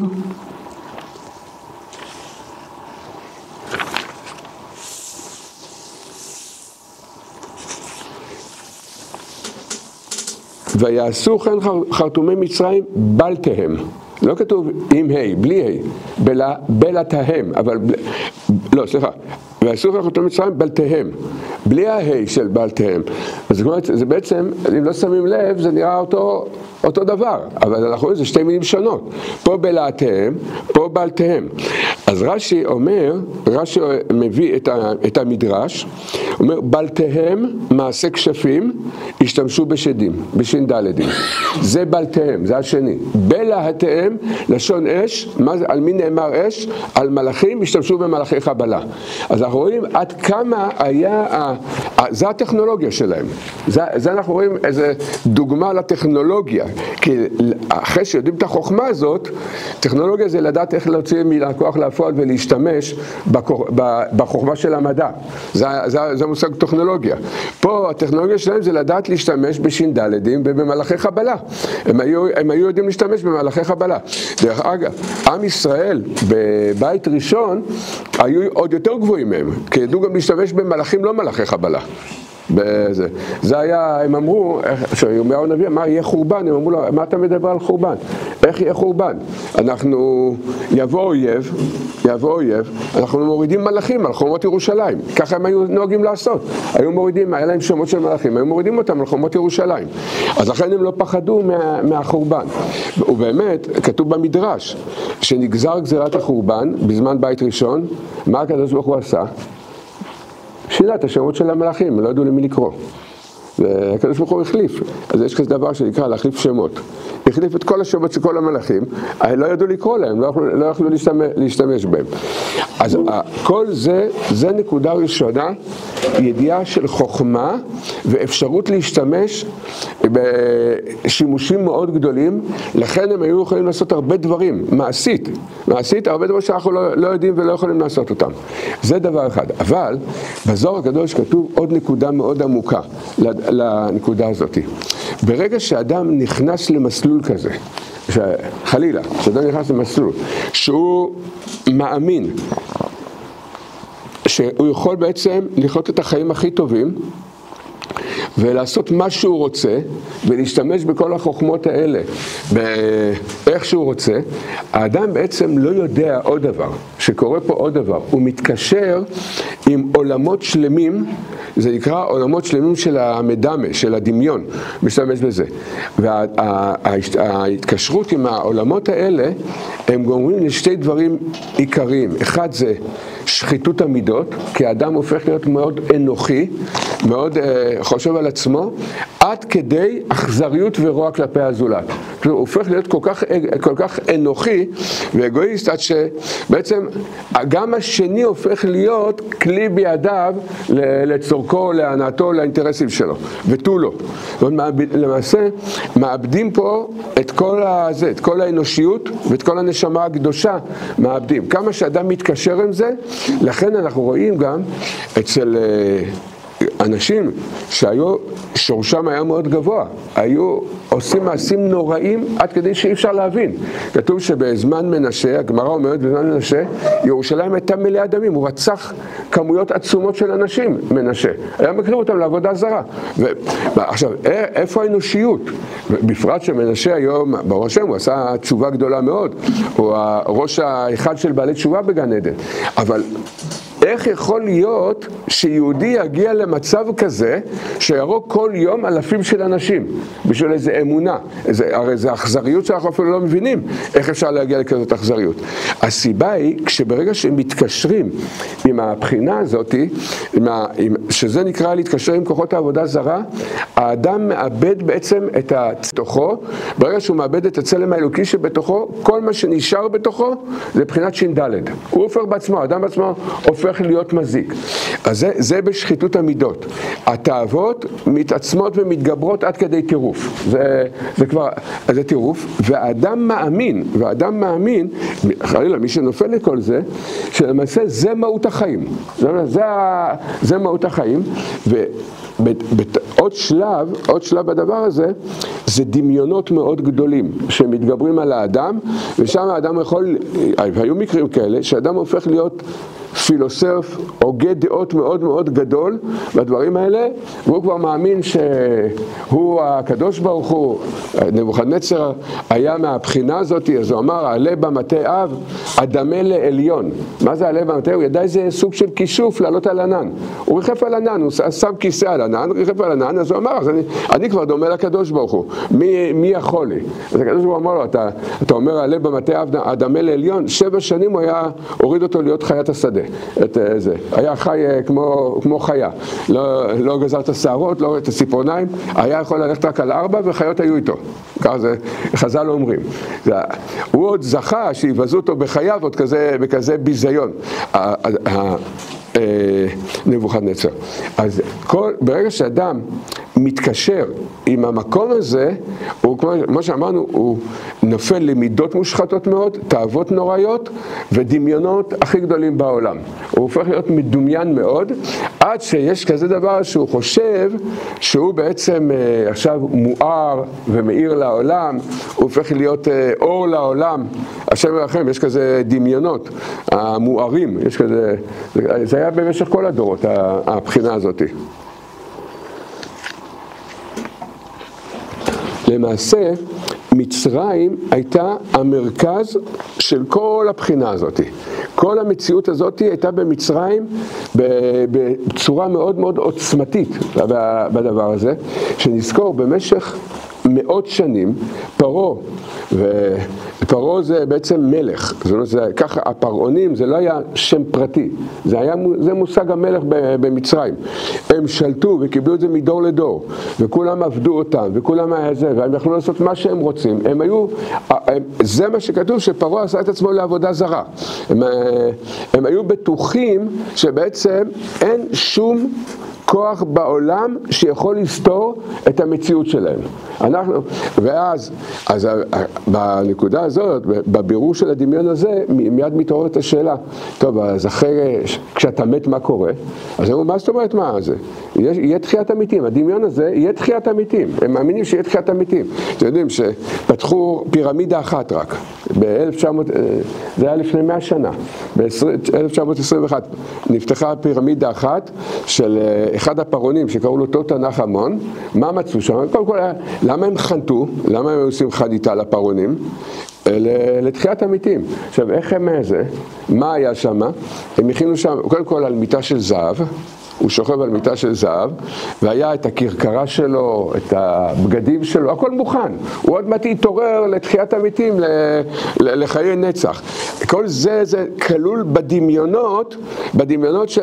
ויעשו כן חרטומי מצרים בלתיהם. לא כתוב עם ה', בלי ה', בלתיהם, אבל לא, סליחה. ויעשו כן חרטומי מצרים בלתיהם, בלי הה' של בלתיהם. אז זה בעצם, אם לא שמים לב, זה נראה אותו דבר, אבל אנחנו רואים, זה שתי מילים שונות. פה בלתיהם, פה בלתיהם. אז רש"י מביא את המדרש, אומר, בלתיהם מעשה כשפים, השתמשו בשדים, בש"דלדים. זה בלתיהם, זה השני. בלהטיהם, לשון אש, על מי נאמר אש? על מלאכים, השתמשו במלאכי חבלה. אז אנחנו רואים עד כמה היה, זה הטכנולוגיה שלהם. זה אנחנו רואים איזה דוגמה לטכנולוגיה, כי אחרי שיודעים את החוכמה הזאת, טכנולוגיה זה לדעת איך להוציא מהכוח לפועל ולהשתמש בחוכמה של המדע. זה מושג טכנולוגיה. פה הטכנולוגיה שלהם זה לדעת להשתמש בש"דלדים ובמלאכי חבלה. הם היו יודעים להשתמש במלאכי חבלה. דרך אגב, עם ישראל בבית ראשון היו עוד יותר גבוהים מהם, כי ידעו גם להשתמש במלאכים לא מלאכי חבלה. זה היה, הם אמרו, שירמיהו הנביא, מה יהיה חורבן? הם אמרו לו, מה אתה מדבר על חורבן? איך יהיה חורבן? יבוא אויב, אנחנו מורידים מלאכים על חומות ירושלים. ככה הם היו נוהגים לעשות. היו מורידים, היה להם שמות של מלאכים, היו מורידים אותם על חומות ירושלים. אז לכן הם לא פחדו מהחורבן. ובאמת, כתוב במדרש, שנגזר גזירת החורבן בזמן בית ראשון, מה הקדוש ברוך הוא עשה? שינה את השמות של המלאכים, לא ידעו למי לקרוא. והקדוש ברוך הוא החליף. אז יש כזה דבר שנקרא להחליף שמות. החליף את כל השמות של כל המלאכים, לא ידעו לקרוא להם, לא יכלו להשתמש בהם. אז כל זה נקודה ראשונה, ידיעה של חוכמה ואפשרות להשתמש בשימושים מאוד גדולים, לכן הם היו יכולים לעשות הרבה דברים, מעשית, הרבה דברים שאנחנו לא יודעים ולא יכולים לעשות אותם. זה דבר אחד. אבל בזוהר הקדוש כתוב עוד נקודה מאוד עמוקה לנקודה הזאת. ברגע שאדם נכנס למסלול כזה, חלילה, שאדם נכנס למסלול, שהוא מאמין שהוא יכול בעצם לחיות את החיים הכי טובים, ולעשות מה שהוא רוצה, ולהשתמש בכל החוכמות האלה, באיך שהוא רוצה, האדם בעצם לא יודע עוד דבר, שקורה פה עוד דבר, הוא מתקשר עם עולמות שלמים, זה נקרא עולמות שלמים של המדמה, של הדמיון, משתמש בזה. וההתקשרות עם העולמות האלה, הם גורמים לשתי דברים עיקריים. אחד זה שחיתות המידות, כי האדם הופך להיות מאוד אנוכי, מאוד חושב על עצמו, עד כדי אכזריות ורוע כלפי הזולת. הוא הופך להיות כל כך אנוכי ואגואיסט, עד שבעצם גם השני הופך להיות כלי בידיו לצורכו, להנאתו, לאינטרסים שלו, ותו לא. למעשה, מאבדים פה את כל האנושיות ואת כל הנשמה הקדושה, מאבדים. כמה שאדם מתקשר עם זה, לכן אנחנו רואים גם אצל אנשים שורשם היה מאוד גבוה, היו עושים מעשים נוראים עד כדי שאי אפשר להבין. כתוב שבזמן מנשה, הגמרא אומרת בזמן מנשה, ירושלים הייתה מלאה דמים, הוא רצח כמויות עצומות של אנשים, מנשה. היה מקריב אותם לעבודה זרה. עכשיו, איפה האנושיות? בפרט שמנשה היום, ברוך השם, הוא עשה תשובה גדולה מאוד, הוא הראש האחד של בעלי תשובה בגן עדן. אבל איך יכול להיות שיהודי יגיע למצב כזה שיהרוג כל יום אלפים של אנשים בשביל איזו אמונה? הרי זה אכזריות שאנחנו אפילו לא מבינים איך אפשר להגיע לכזאת אכזריות. הסיבה היא כשברגע שהם מתקשרים עם הבחינה הזאת, שזה נקרא להתקשר עם כוחות העבודה זרה, האדם מאבד בעצם את תוכו. ברגע שהוא מאבד את הצלם האלוקי שבתוכו, כל מה שנשאר בתוכו זה בחינת ש"ד. הוא הופך בעצמו, האדם בעצמו הופך להיות מזיק. אז זה בשחיתות המידות. התאוות מתעצמות ומתגברות עד כדי טירוף. זה כבר, זה טירוף. והאדם מאמין, חלילה, מי שנופל לכל זה, שלמעשה זה מהות החיים. זה מהות החיים. עוד שלב בדבר הזה, זה דמיונות מאוד גדולים שמתגברים על האדם, ושם האדם היו מקרים כאלה, שאדם הופך להיות פילוסוף, הוגה דעות מאוד מאוד גדול בדברים האלה, והוא כבר מאמין שהוא הקדוש ברוך הוא. נבוכדנצר היה מהבחינה הזאת, אז הוא אמר, עלה במטה אב, אדמה לעליון. מה זה עלה במטה? הוא ידע איזה סוג של כישוף לעלות על ענן. הוא ריחף על ענן, הוא שם כיסא על ענן, ריחף על ענן, אז הוא אמר, אני כבר דומה לקדוש ברוך הוא. מי יכול לי? אז הקדוש ברוך הוא אמר לו, אתה אומר, עלה במטה אב, אדמה לעליון, 7 שנים הוא הוריד אותו להיות חיית השדה. היה חי כמו חיה, לא גזר את השערות, לא את הציפורניים, היה יכול ללכת רק על 4 וחיות היו איתו, ככה זה חז"ל אומרים. הוא עוד זכה שיבזו אותו בחייו עוד בכזה ביזיון, נבוכדנצר. אז ברגע שאדם מתקשר עם המקום הזה, הוא, כמו שאמרנו, הוא נופל למידות מושחתות מאוד, תאוות נוראיות ודמיונות הכי גדולים בעולם. הוא הופך להיות מדומיין מאוד, עד שיש כזה דבר שהוא חושב שהוא בעצם עכשיו מואר ומאיר לעולם, הוא הופך להיות אור לעולם. השם ירחם, יש כזה דמיונות, המוארים, יש כזה, זה היה במשך כל הדורות, הבחינה הזאת. למעשה, מצרים הייתה המרכז של כל הבחינה הזאת. כל המציאות הזאת הייתה במצרים בצורה מאוד מאוד עוצמתית בדבר הזה, שנזכור במשך מאות שנים, פרעה זה בעצם מלך, ככה הפרעונים זה לא היה שם פרטי, זה מושג המלך במצרים. הם שלטו וקיבלו את זה מדור לדור, וכולם עבדו אותם, וכולם היה זה, והם יכלו לעשות מה שהם רוצים. זה מה שכתוב, שפרעה עשה את עצמו לעבודה זרה. הם היו בטוחים שבעצם אין שום כוח בעולם שיכול לסתור את המציאות שלהם. ואז בנקודה הזאת, בבירור של הדמיון הזה, מיד מתעוררת השאלה, טוב, אז אחרי, כשאתה מת מה קורה? אז הם מה זאת אומרת מה זה? יהיה תחיית המתים, הדמיון הזה יהיה תחיית המתים, הם מאמינים שיהיה תחיית המתים. אתם יודעים שפתחו פירמידה אחת רק, זה היה לפני 100 שנה, ב-1921 נפתחה פירמידה אחת של אחד הפרעונים שקראו לו תותנחמון. מה מצאו שם? קודם כל, למה הם חנתו? למה הם עושים חניתה לפרעונים? לתחיית המתים. עכשיו, איך הם זה? מה היה שם? הם הכינו שם, קודם כל על מיטה של זהב, הוא שוכב על מיטה של זהב, והיה את הכרכרה שלו, את הבגדים שלו, הכל מוכן. הוא עוד מעט יתעורר לתחיית המתים, לחיי נצח. כל זה כלול בדמיונות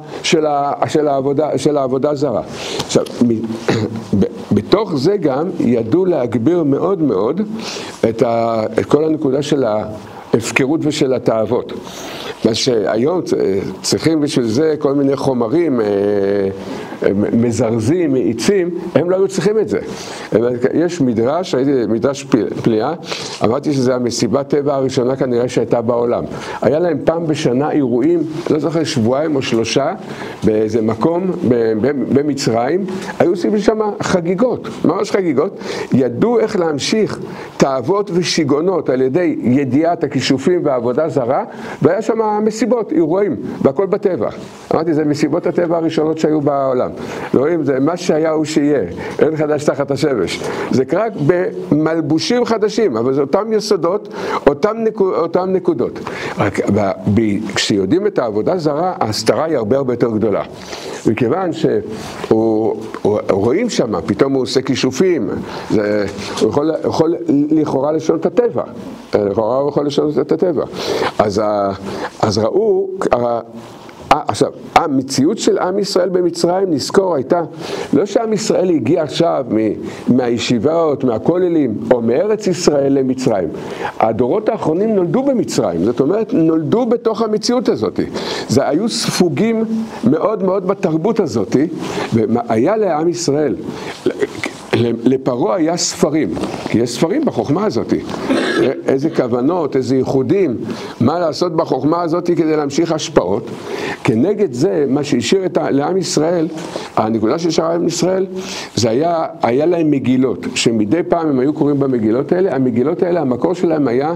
של העבודה זרה. עכשיו, בתוך זה גם ידעו להגביר מאוד מאוד את כל הנקודה של ההפקרות ושל התאוות. מה שהיום צריכים בשביל זה כל מיני חומרים מזרזים, מאיצים, הם לא היו צריכים את זה. יש מדרש, מדרש פליאה, אמרתי שזה המסיבת טבע הראשונה כנראה שהייתה בעולם. היה להם פעם בשנה אירועים, לא זוכר, 2 או 3 באיזה מקום במצרים, היו עושים שם חגיגות, ממש חגיגות, ידעו איך להמשיך תאוות ושיגונות על ידי ידיעת הכישופים והעבודה זרה, והיה שם מסיבות, אירועים, והכל בטבע. אמרתי, זה מסיבות הטבע הראשונות שהיו בעולם. רואים, זה מה שהיה הוא שיהיה, אין חדש תחת השמש. זה קרה במלבושים חדשים, אבל זה אותם יסודות, אותם נקודות. כשיודעים את העבודה זרה, ההסתרה היא הרבה הרבה יותר גדולה. מכיוון שרואים שם, פתאום הוא עושה כישופים, הוא יכול לכאורה לשנות את הטבע. לכאורה הוא יכול לשנות את הטבע. אז ראו, עכשיו, המציאות של עם ישראל במצרים, נזכור, הייתה לא שעם ישראל הגיע עכשיו מהישיבות, מהכוללים, או מארץ ישראל למצרים. הדורות האחרונים נולדו במצרים, זאת אומרת, נולדו בתוך המציאות הזאת. זה היו ספוגים מאוד מאוד בתרבות הזאת, והיה לעם ישראל, לפרעה היה ספרים, כי יש ספרים בחוכמה הזאת. איזה כוונות, איזה ייחודים, מה לעשות בחוכמה הזאת כדי להמשיך השפעות. כנגד זה, מה שהשאיר לעם ישראל, הנקודה שהשארה לעם ישראל, זה היה להם מגילות, שמדי פעם הם היו קוראים במגילות האלה. המגילות האלה, המקור שלהם היה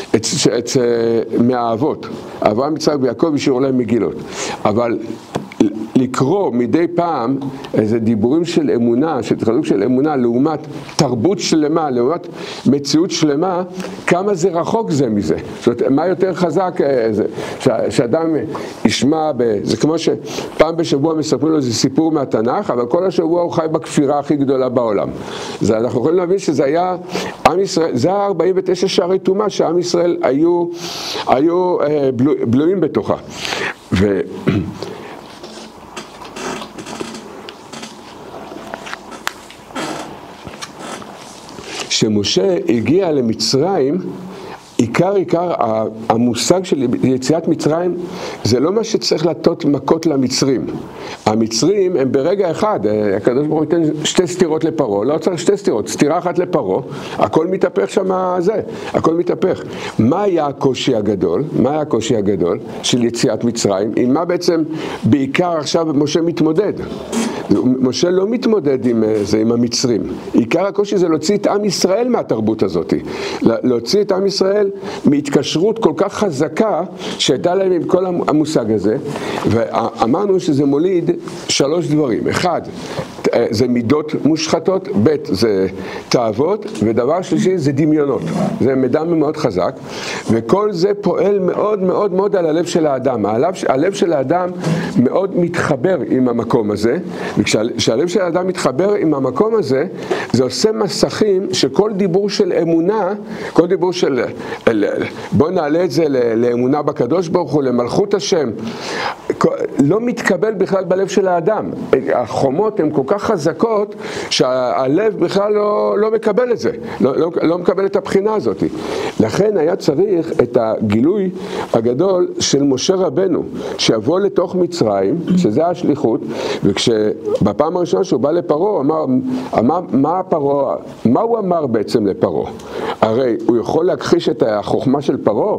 מהאבות. אברהם, יצחק ויעקב השאירו להם מגילות. אבל לקרוא מדי פעם איזה דיבורים של אמונה, שתחלוק של אמונה, לעומת תרבות שלמה, לעומת מציאות שלמה, כמה זה רחוק זה מזה. זאת אומרת, מה יותר חזק זה, שאדם ישמע, זה כמו שפעם בשבוע מספרים לו איזה סיפור מהתנ"ך, אבל כל השבוע הוא חי בכפירה הכי גדולה בעולם. אנחנו יכולים להבין שזה היה, עם ישראל, זה היה 49 שערי טומאה, שעם ישראל היו בלויים בתוכה. כשמשה הגיע למצרים, עיקר המושג של יציאת מצרים זה לא מה שצריך לתת מכות למצרים. המצרים הם ברגע אחד, הקדוש ברוך הוא ייתן 2 סתירות לפרעה, לא צריך 2 סתירות, סתירה אחת לפרעה, הכל מתהפך שם הכל מתהפך. מה היה הקושי הגדול? מה היה הקושי הגדול של יציאת מצרים? עם מה בעצם בעיקר עכשיו משה מתמודד? משה לא מתמודד עם המצרים. עיקר הקושי זה להוציא את עם ישראל מהתרבות הזאת. להוציא את עם ישראל מהתקשרות כל כך חזקה שהייתה להם עם כל המושג הזה. ואמרנו שזה מוליד 3 דברים. 1, זה מידות מושחתות, ב' זה תאוות, ודבר שלישי זה דמיונות. זה מידע מאוד חזק, וכל זה פועל מאוד מאוד מאוד על הלב של האדם. הלב של האדם מאוד מתחבר עם המקום הזה, וכשהלב של האדם מתחבר עם המקום הזה, זה עושה מסכים שכל דיבור של אמונה, כל דיבור של בוא נעלה את זה לאמונה בקדוש ברוך הוא, למלכות השם, לא מתקבל בכלל בלב של האדם. החומות הן כל כך חזקות שהלב בכלל לא מקבל את זה, לא מקבל את הבחינה הזאת. לכן היה צריך את הגילוי הגדול של משה רבנו, שיבוא לתוך מצרים, שזה השליחות, וכשבפעם הראשונה שהוא בא לפרעה, אמר מה הוא אמר בעצם לפרעה? הרי הוא יכול להכחיש את החוכמה של פרעה,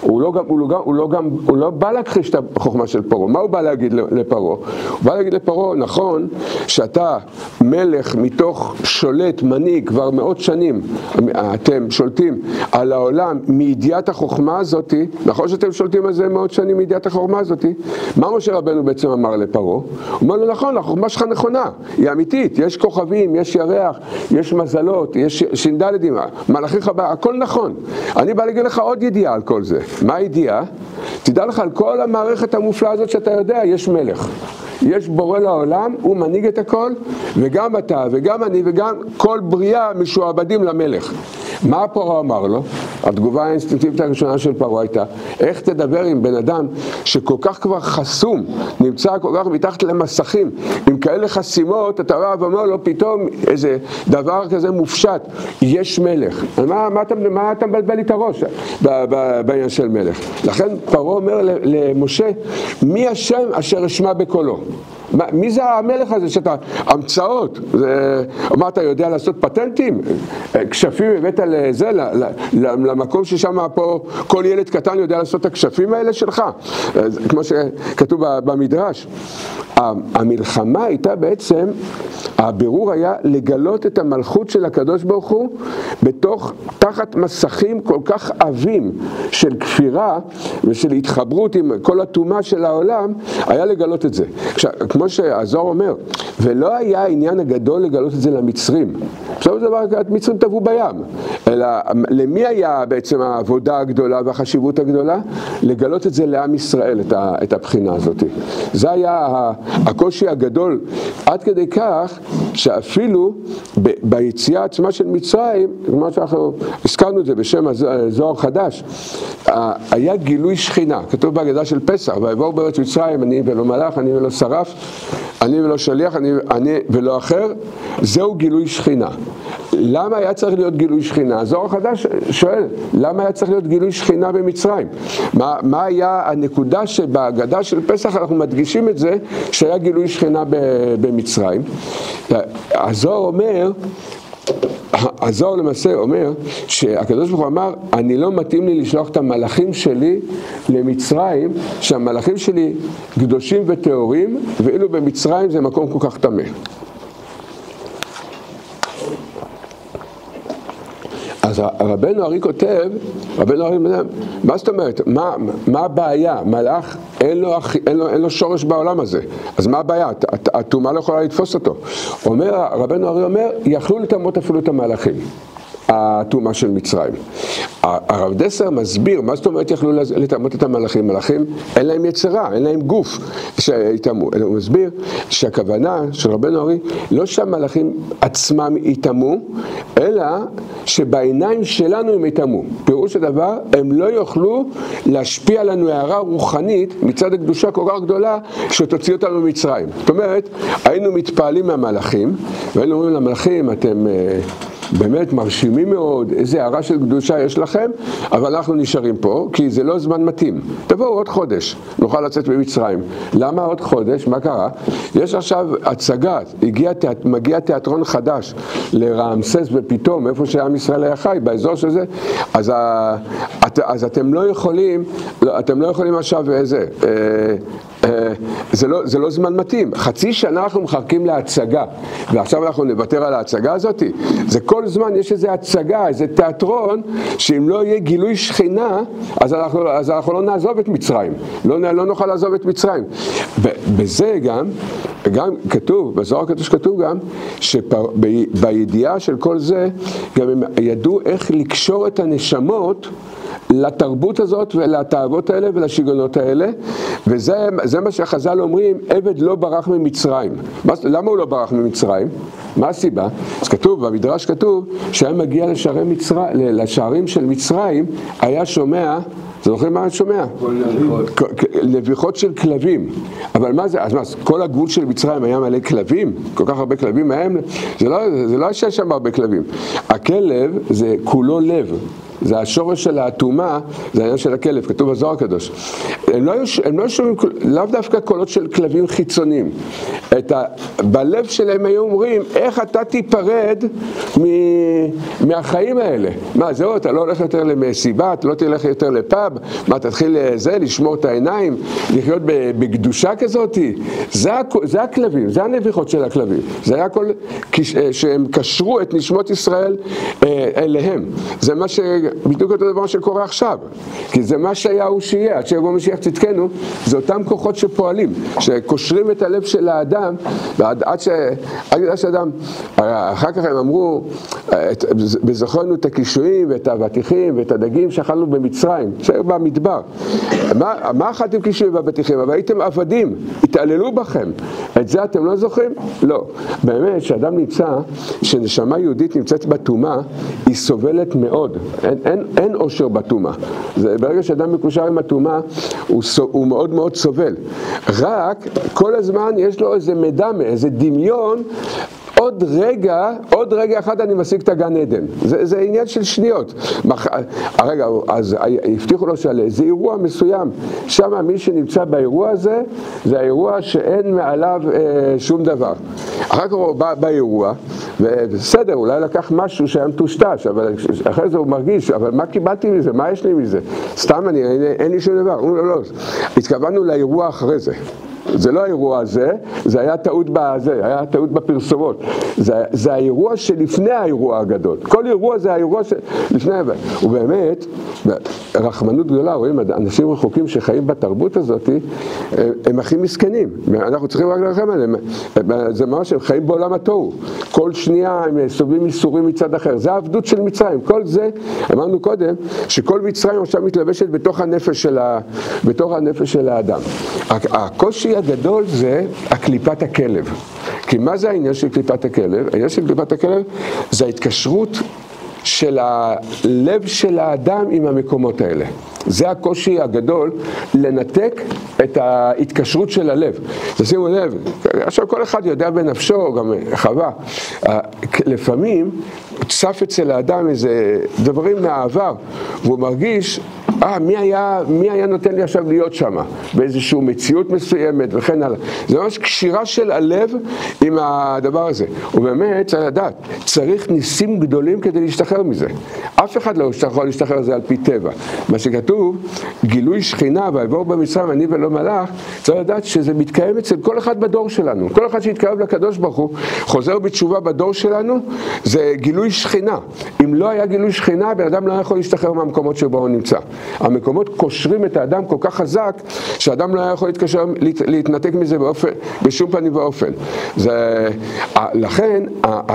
הוא לא בא להכחיש את החוכמה של פרעה. מה הוא בא להגיד לפרעה? הוא בא להגיד לפרעה, נכון שאתה מלך מתוך שולט, מנהיג, כבר מאות שנים אתם שולטים על העולם מידיעת החוכמה הזאת, נכון שאתם שולטים על זה מאות שנים מידיעת החוכמה הזאת. מה משה רבנו בעצם אמר לפרעה? הוא אומר לו, נכון, החוכמה שלך נכונה, היא אמיתית, יש כוכבים, יש ירח, יש מזלות, יש שינדלדים, מלאכי חב"ד, הכל נכון. אני בא להגיד לך עוד ידיעה על כל זה. מה הידיעה? תדע לך על כל המערכת המופלאה הזאת שאתה יודע, יש מלך. יש בורא לעולם, הוא מנהיג את הכל, וגם אתה וגם אני וגם כל בריאה משועבדים למלך. מה פרעה אמר לו? התגובה האינסטינקטיבית הראשונה של פרעה הייתה, איך תדבר עם בן אדם שכל כך כבר חסום, נמצא כל כך מתחת למסכים, עם כאלה חסימות, אתה בא ואומר לו פתאום איזה דבר כזה מופשט, יש מלך. מה אתה מבלבל לי את הראש בעניין של מלך? לכן פרעה אומר למשה, מי השם אשר אשמע בקולו? מי זה המלך הזה שאתה, המצאות, מה אתה יודע לעשות פטנטים? כשפים הבאת לזה, למקום ששם פה כל ילד קטן יודע לעשות את הכשפים האלה שלך, כמו שכתוב במדרש. המלחמה הייתה בעצם, הבירור היה לגלות את המלכות של הקדוש ברוך הוא תחת מסכים כל כך עבים של כפירה ושל התחברות עם כל הטומאה של העולם, היה לגלות את זה. כמו שהזוהר אומר, ולא היה העניין הגדול לגלות את זה למצרים. בסופו של דבר המצרים טבעו בים, אלא למי היה בעצם העבודה הגדולה והחשיבות הגדולה? לגלות את זה לעם ישראל, את הבחינה הזאת. זה היה הקושי הגדול, עד כדי כך שאפילו ביציאה עצמה של מצרים, כמו שאנחנו הזכרנו את זה בשם זוהר חדש, היה גילוי שכינה, כתוב בהגדה של פסח, ויבואו בארץ מצרים, אני ולא מלאך, אני ולא שרף, אני ולא שליח, אני ולא אחר, זהו גילוי שכינה. למה היה צריך להיות גילוי שכינה? זוהר חדש שואל, למה היה צריך להיות גילוי שכינה במצרים? מה היה הנקודה שבהגדה של פסח אנחנו מדגישים את זה, שהיה גילוי שכינה במצרים? הזוהר למעשה אומר שהקדוש ברוך הוא אמר, אני לא מתאים לי לשלוח את המלאכים שלי למצרים, שהמלאכים שלי קדושים וטהורים, ואילו במצרים זה מקום כל כך טמא. אז רבנו ארי כותב, מה זאת אומרת? מה הבעיה? מלאך אין לו שורש בעולם הזה, אז מה הבעיה? הטומאה לא יכולה לתפוס אותו. רבנו ארי אומר, יכלו לטמאות אפילו את המלאכים, הטומאה של מצרים. הרב דסר מסביר, מה זאת אומרת יכלו לטמאות את המלאכים? מלאכים אין להם יצרה, אין להם גוף שיטמאו. הוא מסביר שהכוונה של רבנו ארי, לא שהמלאכים עצמם יטמאו, אלא שבעיניים שלנו הם יטמאו. פירוש הדבר, הם לא יוכלו להשפיע לנו הערה רוחנית מצד הקדושה כל כך גדולה שתוציא אותנו ממצרים. זאת אומרת, היינו מתפעלים מהמלאכים, והיינו אומרים למלאכים, אתם באמת מרשימים מאוד, איזה הערה של קדושה יש לכם, אבל אנחנו נשארים פה, כי זה לא זמן מתאים. תבואו עוד חודש, נוכל לצאת במצרים. למה עוד חודש? מה קרה? יש עכשיו הצגה, מגיע תיאטרון חדש לרעמסס ופתאום, איפה שעם ישראל היה חי, באזור של זה, אז אתם לא יכולים עכשיו איזה, זה לא זמן מתאים. חצי שנה אנחנו מחכים להצגה, ועכשיו אנחנו נוותר על ההצגה הזאת. זה כל זמן יש איזו הצגה, איזה תיאטרון, שאם לא יהיה גילוי שכינה, אז אנחנו לא נעזוב את מצרים. לא נוכל לעזוב את מצרים. בזה גם כתוב, בזוהר הקדוש כתוב גם, שבידיעה של כל זה, גם הם ידעו איך לקשור את הנשמות, לתרבות הזאת ולתאוות האלה ולשיגעונות האלה, וזה מה שהחז"ל אומרים, עבד לא ברח ממצרים. למה הוא לא ברח ממצרים? מה הסיבה? אז כתוב, במדרש כתוב, שהיה מגיע לשערים של מצרים, היה שומע, זוכרים מה שומע? נביחות של כלבים. אבל מה זה? אז מה, כל הגבול של מצרים היה מלא כלבים? כל כך הרבה כלבים מהם? זה לא שיש שם הרבה כלבים. הכלב זה כולו לב. זה השורש של האטומה, זה העניין של הכלב, כתוב בזוהר הקדוש. הם לא שומעים, לאו דווקא קולות של כלבים חיצוניים. בלב שלהם היו אומרים, איך אתה תיפרד מהחיים האלה? מה, זהו, אתה לא הולך יותר למסיבה, אתה לא תלך יותר לפאב, מה, תתחיל לשמור את העיניים, לחיות בקדושה כזאת? זה הכלבים, זה הנביחות של הכלבים. זה היה כל, שהם קשרו את נשמות ישראל אליהם. זה מה בדיוק אותו דבר שקורה עכשיו, כי זה מה שהיה הוא שיהיה, עד שיבוא משיח צדקנו, זה אותם כוחות שפועלים, שקושרים את הלב של האדם, עד שאדם, אחר כך הם אמרו, בזכרנו את הקישואים ואת האבטיחים ואת הדגים שאכלנו במצרים, שהיו במדבר. מה אכלתם קישואים ואבטיחים? אבל הייתם עבדים, התעללו בכם. את זה אתם לא זוכרים? לא. באמת, שאדם נמצא, שנשמה יהודית נמצאת בטומאה, היא סובלת מאוד. אין אושר בטומאה. ברגע שאדם מקושר עם הטומאה, הוא מאוד מאוד סובל. רק כל הזמן יש לו איזה מדמה, איזה דמיון, עוד רגע אחד אני משיג את הגן עדן. זה עניין של שניות. הרגע, אז הבטיחו לו שזה אירוע מסוים. שם מי שנמצא באירוע הזה, זה האירוע שאין מעליו שום דבר. אחר כך הוא בא באירוע, ובסדר, אולי לקח משהו שהיה מטושטש, אבל אחרי זה הוא מרגיש, אבל מה קיבלתי מזה? מה יש לי מזה? סתם אין לי שום דבר. הוא לא, התכוונו לאירוע אחרי זה. זה לא האירוע הזה, זה היה טעות בזה, היה טעות בפרסומות. זה האירוע שלפני האירוע הגדול. כל אירוע זה האירוע שלפני, ובאמת, רחמנות גדולה, רואים, אנשים רחוקים שחיים בתרבות הזאת, הם הכי מסכנים. אנחנו צריכים רק לרחם עליהם. זה ממש, הם חיים בעולם התוהו. כל שנייה הם סובלים ייסורים מצד אחר. זה העבדות של מצרים. כל זה, אמרנו קודם, שכל מצרים עכשיו מתלבשת בתוך הנפש של האדם. הקושי הגדול זה הקליפת הכלב. כי מה זה העניין של קליפת הכלב? העניין של קליפת הכלב זה ההתקשרות של הלב של האדם עם המקומות האלה. זה הקושי הגדול, לנתק את ההתקשרות של הלב. תשימו לב, עכשיו כל אחד יודע בנפשו, גם חווה, לפעמים צף אצל האדם איזה דברים מהעבר, והוא מרגיש, מי היה נותן לי עכשיו להיות שם, באיזושהי מציאות מסוימת וכן הלאה. זה ממש קשירה של הלב עם הדבר הזה. ובאמת, צריך לדעת, צריך ניסים גדולים כדי להשתחרר מזה. אף אחד לא יכול להשתחרר זה על פי טבע. מה שכתוב, גילוי שכינה ויעבור במצרים אני ולא מלאך, צריך לדעת שזה מתקיים אצל כל אחד בדור שלנו. כל אחד שהתקרב לקדוש ברוך הוא, חוזר בתשובה בדור שלנו, זה גילוי שכינה. אם לא היה גילוי שכינה, בן אדם לא יכול להשתחרר מהמקומות שבו הוא נמצא. המקומות קושרים את האדם כל כך חזק, שהאדם לא יכול להתנתק מזה בשום פנים ואופן. לכן,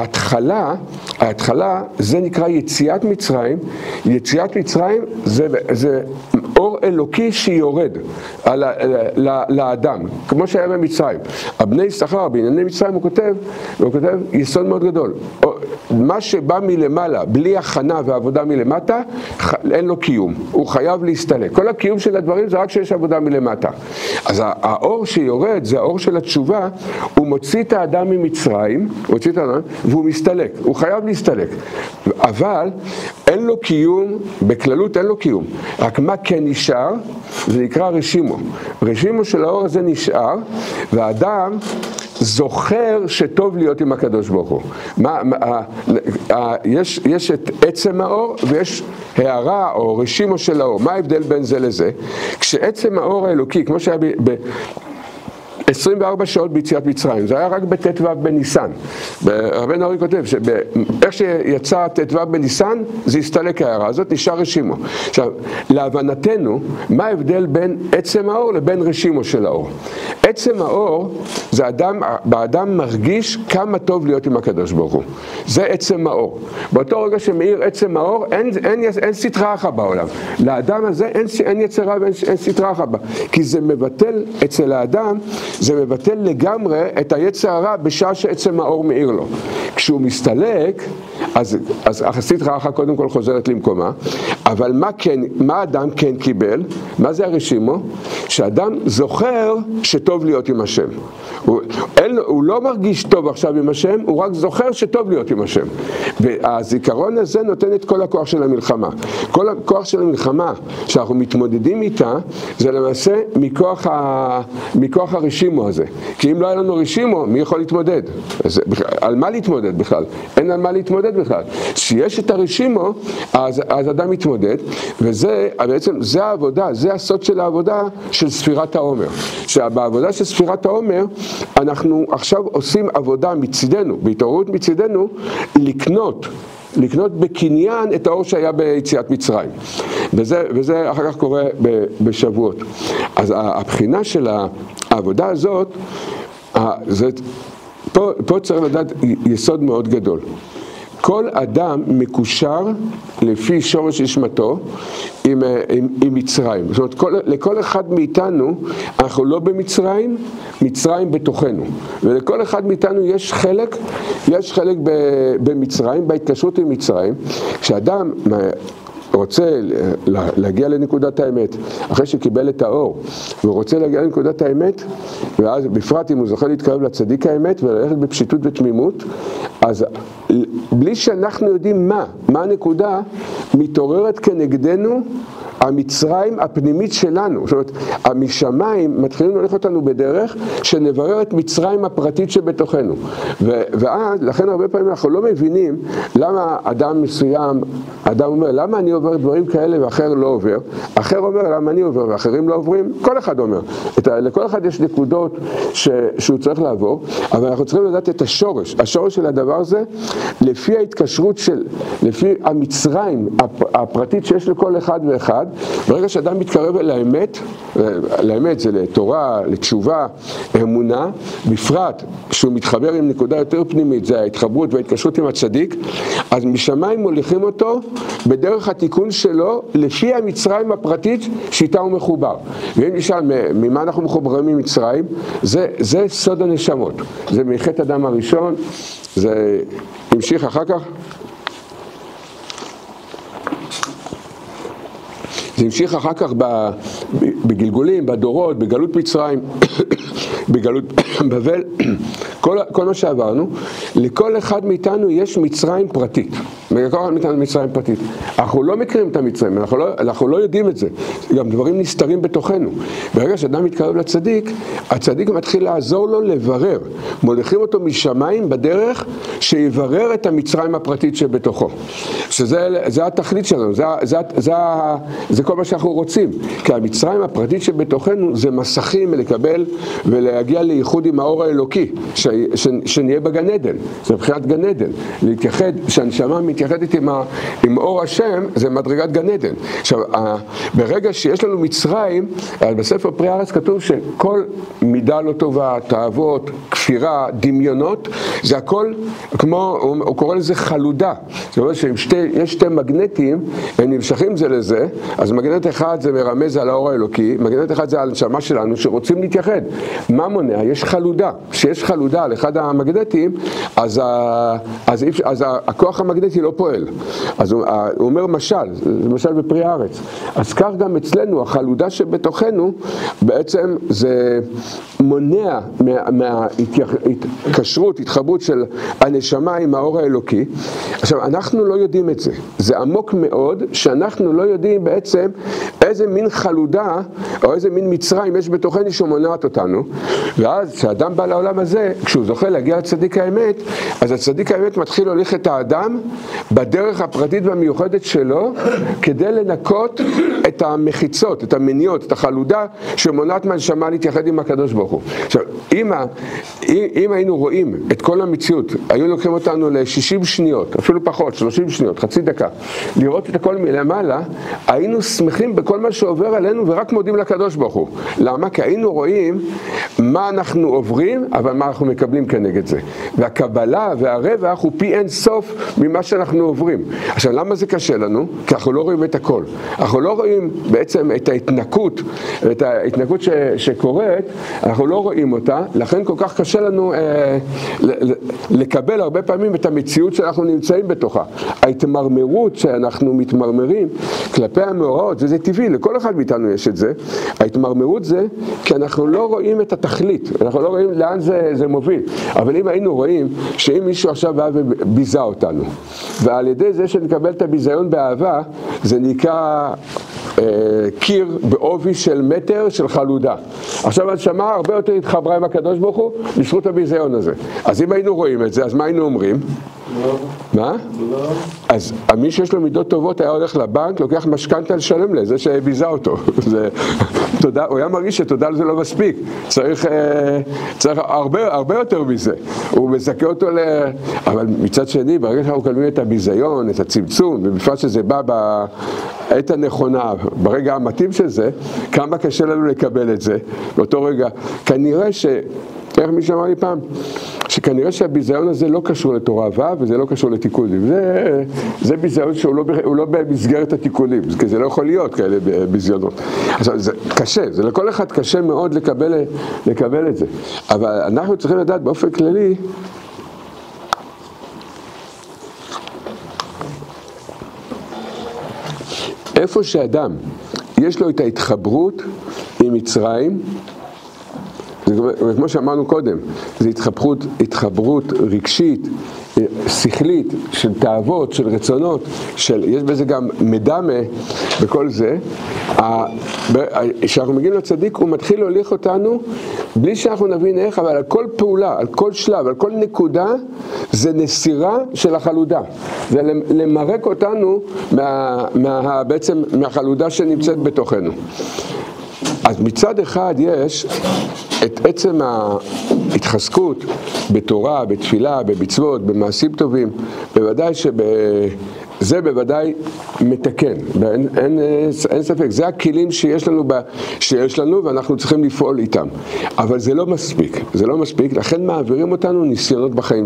ההתחלה זה נקרא יציאת מצרים. יציאת מצרים זה אור אלוקי שיורד לאדם, כמו שהיה במצרים. הבני יששכר, בענייני מצרים הוא כותב יסוד מאוד גדול. מה שבא מלמעלה, בלי הכנה ועבודה מלמטה, אין לו קיום. הוא חייב להסתלק. כל הקיום של הדברים זה רק שיש עבודה מלמטה. אז האור שיורד, זה האור של התשובה, הוא מוציא את האדם ממצרים, והוא מסתלק. הוא חייב להסתלק. אבל אין לו קיום, בכללות אין לו קיום. רק מה כן נשאר? זה נקרא רשימו. רשימו של האור הזה נשאר, והאדם זוכר שטוב להיות עם הקדוש ברוך הוא. יש את עצם האור ויש הערה או רשימו של האור. מה ההבדל בין זה לזה? כשעצם האור האלוקי, כמו שהיה 24 שעות ביציאת מצרים, זה היה רק בט"ו בניסן. רבנו ארי כותב שאיך שיצא ט"ו בניסן, זה הסתלק ההערה הזאת, נשאר רשימו. עכשיו, להבנתנו, מה ההבדל בין עצם האור לבין רשימו של האור? עצם האור, זה באדם מרגיש כמה טוב להיות עם הקדוש ברוך הוא. זה עצם האור. באותו רגע שמאיר עצם האור, אין סתרה אחת בעולם. לאדם הזה אין יצרה ואין סתרה אחת בה. כי זה מבטל אצל האדם, זה מבטל לגמרי את היצר הרע בשעה שעצם האור מאיר לו. כשהוא מסתלק, אז הסתרה אחת קודם כל חוזרת למקומה, אבל מה אדם כן קיבל? מה זה הרשימו? שאדם זוכר שטוב להיות עם השם. הוא לא מרגיש טוב עכשיו עם השם, הוא רק זוכר שטוב להיות עם השם. והזיכרון הזה נותן את כל הכוח של המלחמה. כל הכוח של המלחמה שאנחנו מתמודדים איתה, זה למעשה מכוח הרשימו הזה. כי אם לא היה לנו רשימו, מי יכול להתמודד? על מה להתמודד בכלל? אין על מה להתמודד בכלל. כשיש את הרשימו, אז אדם מתמודד, וזה בעצם, זה העבודה, זה הסוד של העבודה של ספירת העומר. שבעבודה של ספירת העומר, אנחנו עכשיו עושים עבודה מצידנו, בהתעוררות מצידנו, לקנות בקניין את האור שהיה ביציאת מצרים. וזה אחר כך קורה בשבועות. אז הבחינה של העבודה הזאת, פה צריך לדעת יסוד מאוד גדול. כל אדם מקושר לפי שורש נשמתו עם מצרים. זאת אומרת, לכל אחד מאיתנו, אנחנו לא במצרים, מצרים בתוכנו. ולכל אחד מאיתנו יש חלק במצרים, בהתקשרות עם מצרים. כשאדם רוצה להגיע לנקודת האמת, אחרי שקיבל את האור, והוא רוצה להגיע לנקודת האמת, ואז בפרט אם הוא זוכה להתקרב לצדיק האמת וללכת בפשיטות ותמימות, אז בלי שאנחנו יודעים מה הנקודה, מתעוררת כנגדנו המצרים הפנימית שלנו, זאת אומרת, המשמיים מתחילים להוליך אותנו בדרך שנברר את מצרים הפרטית שבתוכנו. ואז, לכן הרבה פעמים אנחנו לא מבינים למה אדם מסוים, אדם אומר, למה אני עובר דברים כאלה ואחר לא עובר? אחר אומר, למה אני עובר ואחרים לא עוברים? כל אחד אומר. לכל אחד יש נקודות שהוא צריך לעבור, אבל אנחנו צריכים לדעת את השורש. השורש של הדבר הזה, לפי ההתקשרות לפי המצרים הפרטית שיש לכל אחד ואחד, ברגע שאדם מתקרב אל האמת, לאמת זה לתורה, לתשובה, אמונה, בפרט שהוא מתחבר עם נקודה יותר פנימית, זה ההתחברות וההתקשרות עם הצדיק, אז משמיים מוליכים אותו בדרך התיקון שלו לפי המצרים הפרטית שאיתה הוא מחובר. ואם נשאל ממה אנחנו מחוברים ממצרים, זה סוד הנשמות, זה מחטא אדם הראשון, זה המשיך אחר כך. זה המשיך אחר כך בגלגולים, בדורות, בגלות מצרים, בגלות בבל, כל מה שעברנו, לכל אחד מאיתנו יש מצרים פרטית. לכל אחד מאיתנו מצרים פרטית. אנחנו לא מכירים את המצרים, אנחנו לא יודעים את זה. גם דברים נסתרים בתוכנו. ברגע שאדם מתקרב לצדיק, הצדיק מתחיל לעזור לו לברר. מוליכים אותו משמיים בדרך שיברר את המצרים הפרטית שבתוכו. שזה התכלית שלנו, זה כל מה שאנחנו רוצים. כי המצרים הפרטית שבתוכנו זה מסכים לקבל ולהגיע לייחוד עם האור האלוקי, שנהיה בגן עדן. זה מבחינת גן עדן. להתייחד, שהנשמה מתייחדת עם אור השם, זה מדרגת גן עדן. עכשיו, ברגע שיש לנו מצרים, בספר פרי הארץ כתוב שכל מידה לא טובה, תאוות, כפירה, דמיונות, זה הכל כמו, הוא קורא לזה חלודה. זאת אומרת שיש שתי מגנטים, הם נמשכים זה לזה, אז מגנט אחד זה מרמז על האור האלוקי, מגנט אחד זה על הנשמה שלנו שרוצים להתייחד. מה מונע? יש חלודה. כשיש חלודה על אחד המגנטים, אז הכוח המגנטי לא פועל. אז הוא אומר משל בפרי הארץ. אז כך גם אצלנו, החלודה שבתוכנו, בעצם זה מונע מההתקשרות, התחברות של הנשמה עם האור האלוקי. עכשיו, אנחנו לא יודעים את זה. זה עמוק מאוד, שאנחנו לא יודעים בעצם איזה מין חלודה, או איזה מין מצרים יש בתוכנו שמונעת אותנו. ואז כשאדם בא לעולם הזה, כשהוא זוכה להגיע לצדיק האמת, אז הצדיק האמת מתחיל להוליך את האדם בדרך הפרטית והמיוחדת שלו, כדי לנקות את המחיצות, את המניות, את החלודה שמונעת מהנשמה להתייחד עם הקדוש ברוך הוא. עכשיו, אם היינו רואים את כל המציאות, היו לוקחים אותנו ל-60 שניות, אפילו פחות, 30 שניות, חצי דקה, לראות את הכל מלמעלה, היינו שמחים בכל מה שעובר עלינו ורק מודים לקדוש ברוך הוא. למה? כי היינו רואים מה אנחנו עוברים, אבל מה אנחנו מקבלים כנגד זה. והקבלה והרווח הוא פי אין סוף ממה שאנחנו עוברים. עכשיו, למה זה קשה לנו? כי אנחנו לא רואים את הכל. אנחנו לא רואים בעצם את ההתנקות, את ההתנקות שקורית, אנחנו לא רואים אותה, לכן כל כך קשה לנו לקבל הרבה פעמים את המציאות שאנחנו נמצאים בתוכה. ההתמרמרות שאנחנו מתמרמרים כלפי המאורעות, וזה טבעי, לכל אחד מאיתנו יש את זה, ההתמרמרות זה כי אנחנו לא רואים את התכלית, אנחנו לא רואים לאן זה מוביל. אבל אם היינו רואים שאם מישהו עכשיו בא וביזה אותנו, ועל ידי זה שנקבל את הביזיון באהבה, זה נקרא קיר בעובי של מטר של חלודה. עכשיו הנשמה הרבה יותר התחברה עם הקדוש ברוך הוא בזכות הביזיון הזה. אז אם היינו רואים את זה, אז מה היינו אומרים? לא. מה? לא. אז מי שיש לו מידות טובות היה הולך לבנק, לוקח משכנתה לשלם לזה שביזה אותו. תודה, הוא היה מרגיש שתודה לזה לא מספיק. צריך הרבה יותר מזה. הוא מזכה אותו אבל מצד שני, ברגע שאנחנו קלמים את הביזיון, את הצמצום, ובפרט שזה בא בעת הנכונה, ברגע המתאים של זה, כמה קשה לנו לקבל את זה. באותו רגע, כנראה איך מי שאמר לי פעם, שכנראה שהביזיון הזה לא קשור לתורה ו' וזה לא קשור לתיקונים. זה ביזיון שהוא לא במסגרת התיקונים, כי זה לא יכול להיות כאלה ביזיונות. עכשיו, זה קשה, זה לכל אחד קשה מאוד לקבל את זה. אבל אנחנו צריכים לדעת באופן כללי, איפה שאדם יש לו את ההתחברות עם מצרים, וכמו שאמרנו קודם, זו התחברות רגשית, שכלית, של תאוות, של רצונות, יש בזה גם מדמה בכל זה, כשאנחנו מגיעים לצדיק הוא מתחיל להוליך אותנו בלי שאנחנו נבין איך, אבל על כל פעולה, על כל שלב, על כל נקודה זה נסירה של החלודה, זה למרק אותנו בעצם מהחלודה שנמצאת בתוכנו. אז מצד אחד יש את עצם ההתחזקות בתורה, בתפילה, במצוות, במעשים טובים, בוודאי זה בוודאי מתקן, אין ספק, זה הכלים שיש לנו ואנחנו צריכים לפעול איתם, אבל זה לא מספיק, לכן מעבירים אותנו ניסיונות בחיים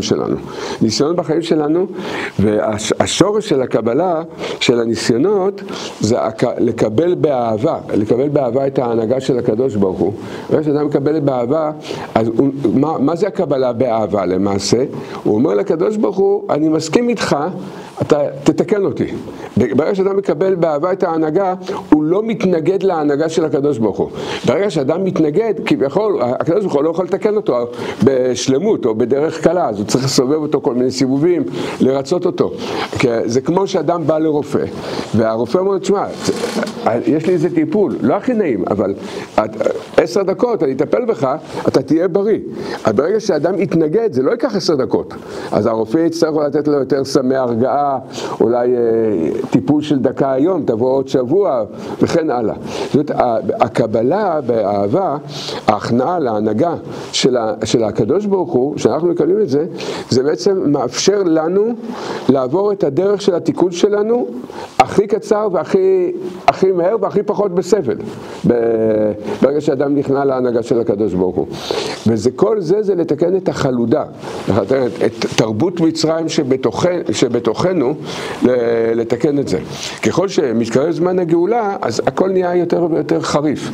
שלנו, והשורש של הקבלה, של הניסיונות, זה לקבל באהבה את ההנהגה של הקדוש ברוך הוא. כשאדם מקבל באהבה, אז מה זה הקבלה באהבה למעשה? הוא אומר לקדוש ברוך הוא, אני מסכים איתך, אתה תתקן אותי. ברגע שאדם מקבל באהבה את ההנהגה, הוא לא מתנגד להנהגה של הקדוש ברוך הוא. ברגע שאדם מתנגד, כביכול, הקדוש ברוך הוא לא יכול לתקן אותו בשלמות או בדרך קלה, אז הוא צריך לסובב אותו כל מיני סיבובים, לרצות אותו. זה כמו שאדם בא לרופא, והרופא אומר, תשמע, יש לי איזה טיפול, לא הכי נעים, אבל 10 דקות, אני אטפל בך, אתה תהיה בריא. אז ברגע שאדם יתנגד, זה לא ייקח 10 דקות. אז הרופא יצטרך לתת לו יותר סמי הרגעה, אולי טיפול של דקה היום, תבוא עוד שבוע, וכן הלאה. זאת אומרת, הקבלה באהבה, ההכנעה להנהגה של הקדוש ברוך הוא, שאנחנו מקבלים את זה, זה בעצם מאפשר לנו לעבור את הדרך של התיקון שלנו, הכי קצר והכי מהר והכי פחות בסבל, ברגע שאדם נכנע להנהגה של הקדוש ברוך הוא. וכל זה לתקן את החלודה, את תרבות מצרים שבתוכנו, לתקן את זה. ככל שמתקרב זמן הגאולה, אז הכל נהיה יותר ויותר חריף.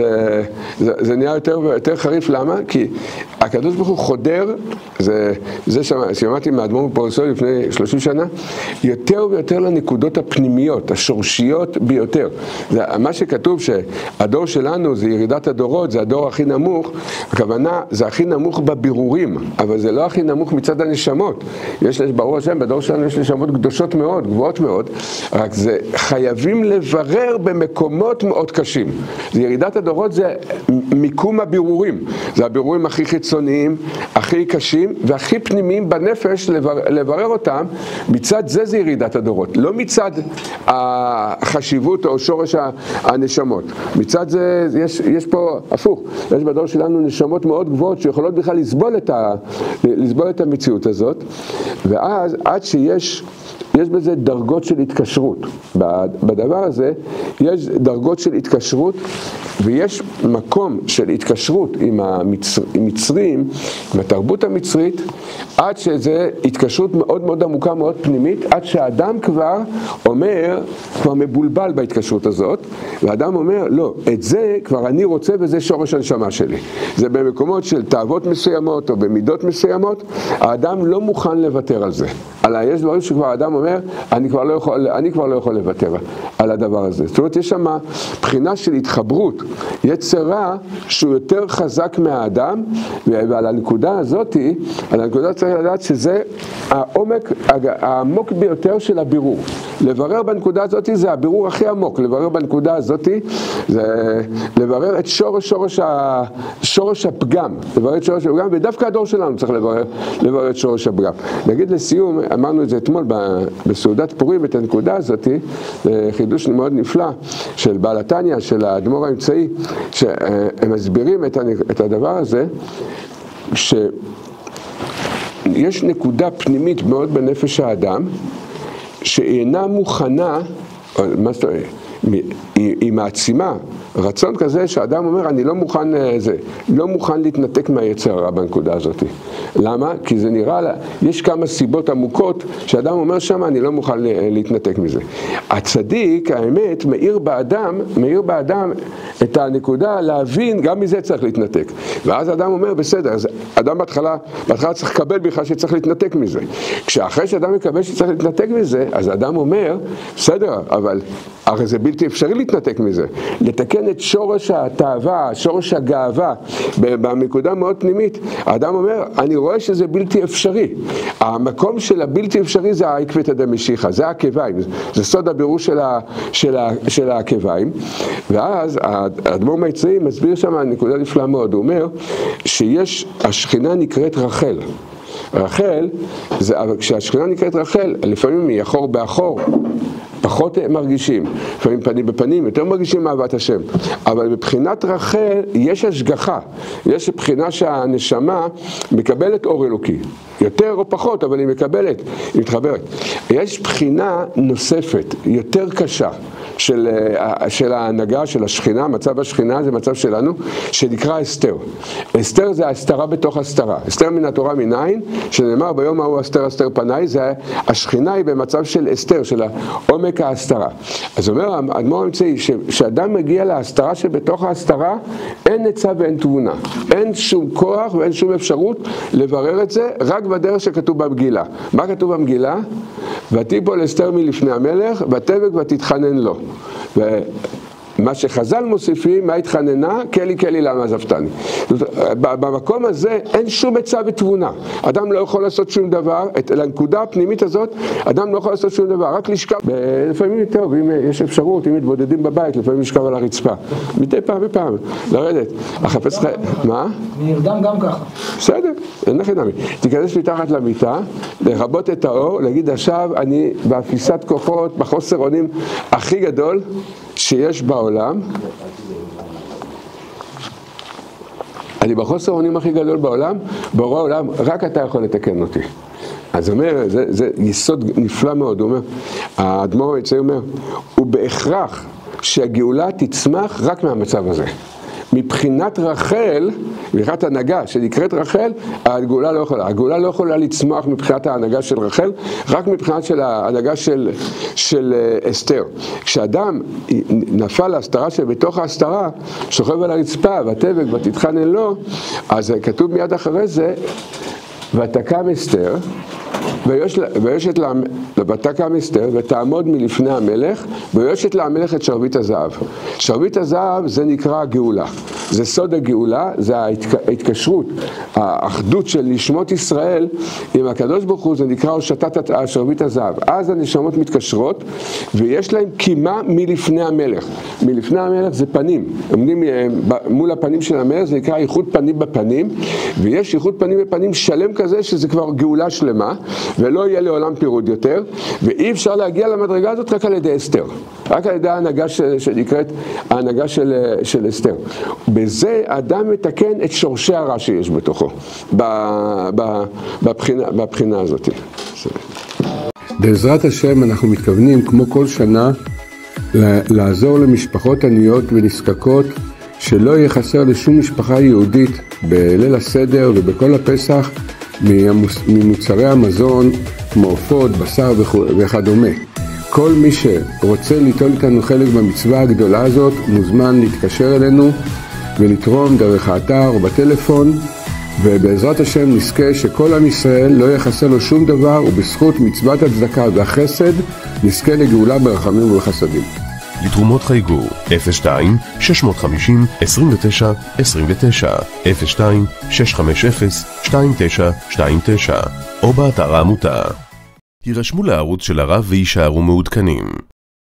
זה נהיה יותר ויותר חריף, למה? כי הקדוש ברוך הוא חודר, זה שמעתי מהאדמו"ר מפורסון לפני 30 שנה, יותר ויותר לנקודות הפנימיות, השורשיות ביותר. מה שכתוב שהדור שלנו זה ירידת הדורות, זה הדור הכי נמוך, הכוונה זה הכי נמוך בבירורים, אבל זה לא הכי נמוך מצד הנשמות. ברור השם, בדור שלנו יש נשמות קדושות מאוד, גבוהות מאוד, רק זה חייבים לברר במקומות מאוד קשים. ירידת הדורות זה מיקום הבירורים, זה הבירורים הכי חיצוניים, הכי קשים והכי פנימיים בנפש, לברר אותם. מצד זה ירידת הדורות, לא מצד החשיבות או שורש הנשמות. מצד זה יש פה הפוך, יש בדור שלנו נשמות מאוד גבוהות שיכולות בכלל לסבול את המציאות הזאת, ואז עד שיש בזה דרגות של התקשרות. בדבר הזה יש דרגות של התקשרות, ויש מקום של התקשרות עם המצרים, עם התרבות המצרית, עד שזה התקשרות מאוד מאוד עמוקה, מאוד פנימית, עד שהאדם כבר מבולבל בהתקשרות הזאת, והאדם אומר, לא, את זה כבר אני רוצה וזה שורש הנשמה שלי. זה במקומות של תאוות מסוימות או במידות מסוימות, האדם לא מוכן לוותר על זה. יש דברים שכבר האדם אומר, אני כבר לא יכול לוותר על הדבר הזה. זאת אומרת, יש שם בחינה של התחברות, יצרה שהוא יותר חזק מהאדם, ועל הנקודה הזאת צריך לדעת שזה העמוק ביותר של הבירור. לברר בנקודה הזאת זה הבירור הכי עמוק, לברר בנקודה הזאת זה לברר את שורש הפגם, ודווקא הדור שלנו צריך לברר את שורש הפגם. נגיד לסיום, אמרנו את זה אתמול בסעודת פורים, את הנקודה הזאת, חידוש מאוד נפלא של בעל התניא, של האדמו"ר האמצעי, שהם מסבירים את הדבר הזה, שיש נקודה פנימית מאוד בנפש האדם, שהיא אינה מוכנה, היא מעצימה, רצון כזה שהאדם אומר, אני לא מוכן להתנתק מהיצר הרע בנקודה הזאת. למה? כי זה נראה, יש כמה סיבות עמוקות שהאדם אומר שם, אני לא מוכן להתנתק מזה. הצדיק, האמת, מאיר באדם את הנקודה להבין, גם מזה צריך להתנתק. ואז האדם אומר, בסדר, אז אדם בהתחלה צריך לקבל בכלל שצריך להתנתק מזה. כשאחרי שאדם מקבל שצריך להתנתק מזה, אז האדם אומר, בסדר, אבל הרי זה בלתי אפשרי להתנתק מזה, לתקן את שורש התאווה, שורש הגאווה, בנקודה מאוד פנימית. האדם אומר, אני רואה שזה בלתי אפשרי. המקום של הבלתי אפשרי זה העקבתא דמשיחא, זה העקביים, זה סוד הבירור של העקביים. ואז האדמו"ר מייצרי מסביר שם נקודה נפלאה מאוד, הוא אומר שיש, השכינה נקראת רחל. רחל, כשהשכינה נקראת רחל, לפעמים היא אחור באחור, פחות מרגישים, לפעמים פנים בפנים, יותר מרגישים אהבת השם. אבל מבחינת רחל יש השגחה, יש בחינה שהנשמה מקבלת אור אלוקי, יותר או פחות, אבל היא מקבלת, היא מתחברת. יש בחינה נוספת, יותר קשה, של ההנהגה, של השכינה, מצב השכינה זה מצב שלנו, שנקרא אסתר. אסתר זה ההסתרה בתוך הסתרה. אסתר מן התורה מניין, שנאמר ביום ההוא אסתר אסתר פניי, זה השכינה היא במצב של אסתר, של עומק ההסתרה. אז אומר האדמו"ר מייצרי, שאדם מגיע להסתרה שבתוך ההסתרה, אין עצה ואין תבונה. אין שום כוח ואין שום אפשרות לברר את זה, רק בדרך שכתוב במגילה. מה כתוב במגילה? ותיפול אסתר מלפני המלך, ותבק ותתחנן לו. ומה שחז"ל מוסיפים, מה התחננה? כלי כלי למה עזבתני. במקום הזה אין שום עצה ותבונה. אדם לא יכול לעשות שום דבר, לנקודה הפנימית הזאת, אדם לא יכול לעשות שום דבר, רק לשכב. לפעמים טוב, אם יש אפשרות, אם מתבודדים בבית, לפעמים לשכב על הרצפה. מדי פעם בפעם, לרדת. החפש לך, מה? אני נרדם גם ככה. בסדר, אין לכם נמי. תיכנס מתחת למיטה, לרבות את האור, להגיד עכשיו אני באפיסת כוחות, בחוסר אונים הכי גדול שיש בעולם. אני בחוסר אונים הכי גדול בעולם, בורא העולם, רק אתה יכול לתקן אותי. אז אומר, זה יסוד נפלא מאוד, הוא אומר, האדמו"ר מייצרי אומר, הוא בהכרח שהגאולה תצמח רק מהמצב הזה. מבחינת רחל, מבחינת ההנהגה שנקראת רחל, הגאולה לא יכולה. הגאולה לא יכולה לצמוח מבחינת ההנהגה של רחל, רק מבחינת של ההנהגה של אסתר. כשאדם נפל להסתרה שבתוך ההסתרה, שוכב על הרצפה, ותבק ותתחנן לו, אז כתוב מיד אחרי זה, ותקם אסתר, ותקם אסתר, ותעמוד מלפני המלך, ויושת לה המלך את שרביט הזהב. שרביט הזהב זה נקרא גאולה. זה סוד הגאולה, זה ההתקשרות, האחדות של נשמות ישראל עם הקדוש ברוך הוא, זה נקרא הושטת שרביט הזהב. אז הנשמות מתקשרות, ויש להם קימה מלפני המלך. מלפני המלך זה פנים. עומדים מול הפנים של המלך, זה נקרא ייחוד פנים בפנים, ויש ייחוד פנים בפנים שלם כזה, שזה כבר גאולה שלמה, ולא יהיה לעולם פירוד יותר, ואי אפשר להגיע למדרגה הזאת רק על ידי אסתר. רק על ידי ההנהגה שנקראת ההנהגה של אסתר. בזה אדם מתקן את שורשי הרע שיש בתוכו, בבחינה הזאת. בעזרת השם אנחנו מתכוונים, כמו כל שנה, לעזור למשפחות עניות ונזקקות, שלא יהיה חסר לשום משפחה יהודית בליל הסדר ובכל הפסח, ממוצרי המזון, כמו עופות, בשר וכדומה. כל מי שרוצה ליטול איתנו חלק במצווה הגדולה הזאת, מוזמן להתקשר אלינו ולתרום דרך האתר או בטלפון, ובעזרת השם נזכה שכל עם ישראל לא יחסר לו שום דבר, ובזכות מצוות הצדקה והחסד נזכה לגאולה ברחמים ובחסדים. לתרומות חייגו 02-650-29-29 02-650-2929 או באתר העמותה. הירשמו לערוץ של הרב ויישארו מעודכנים.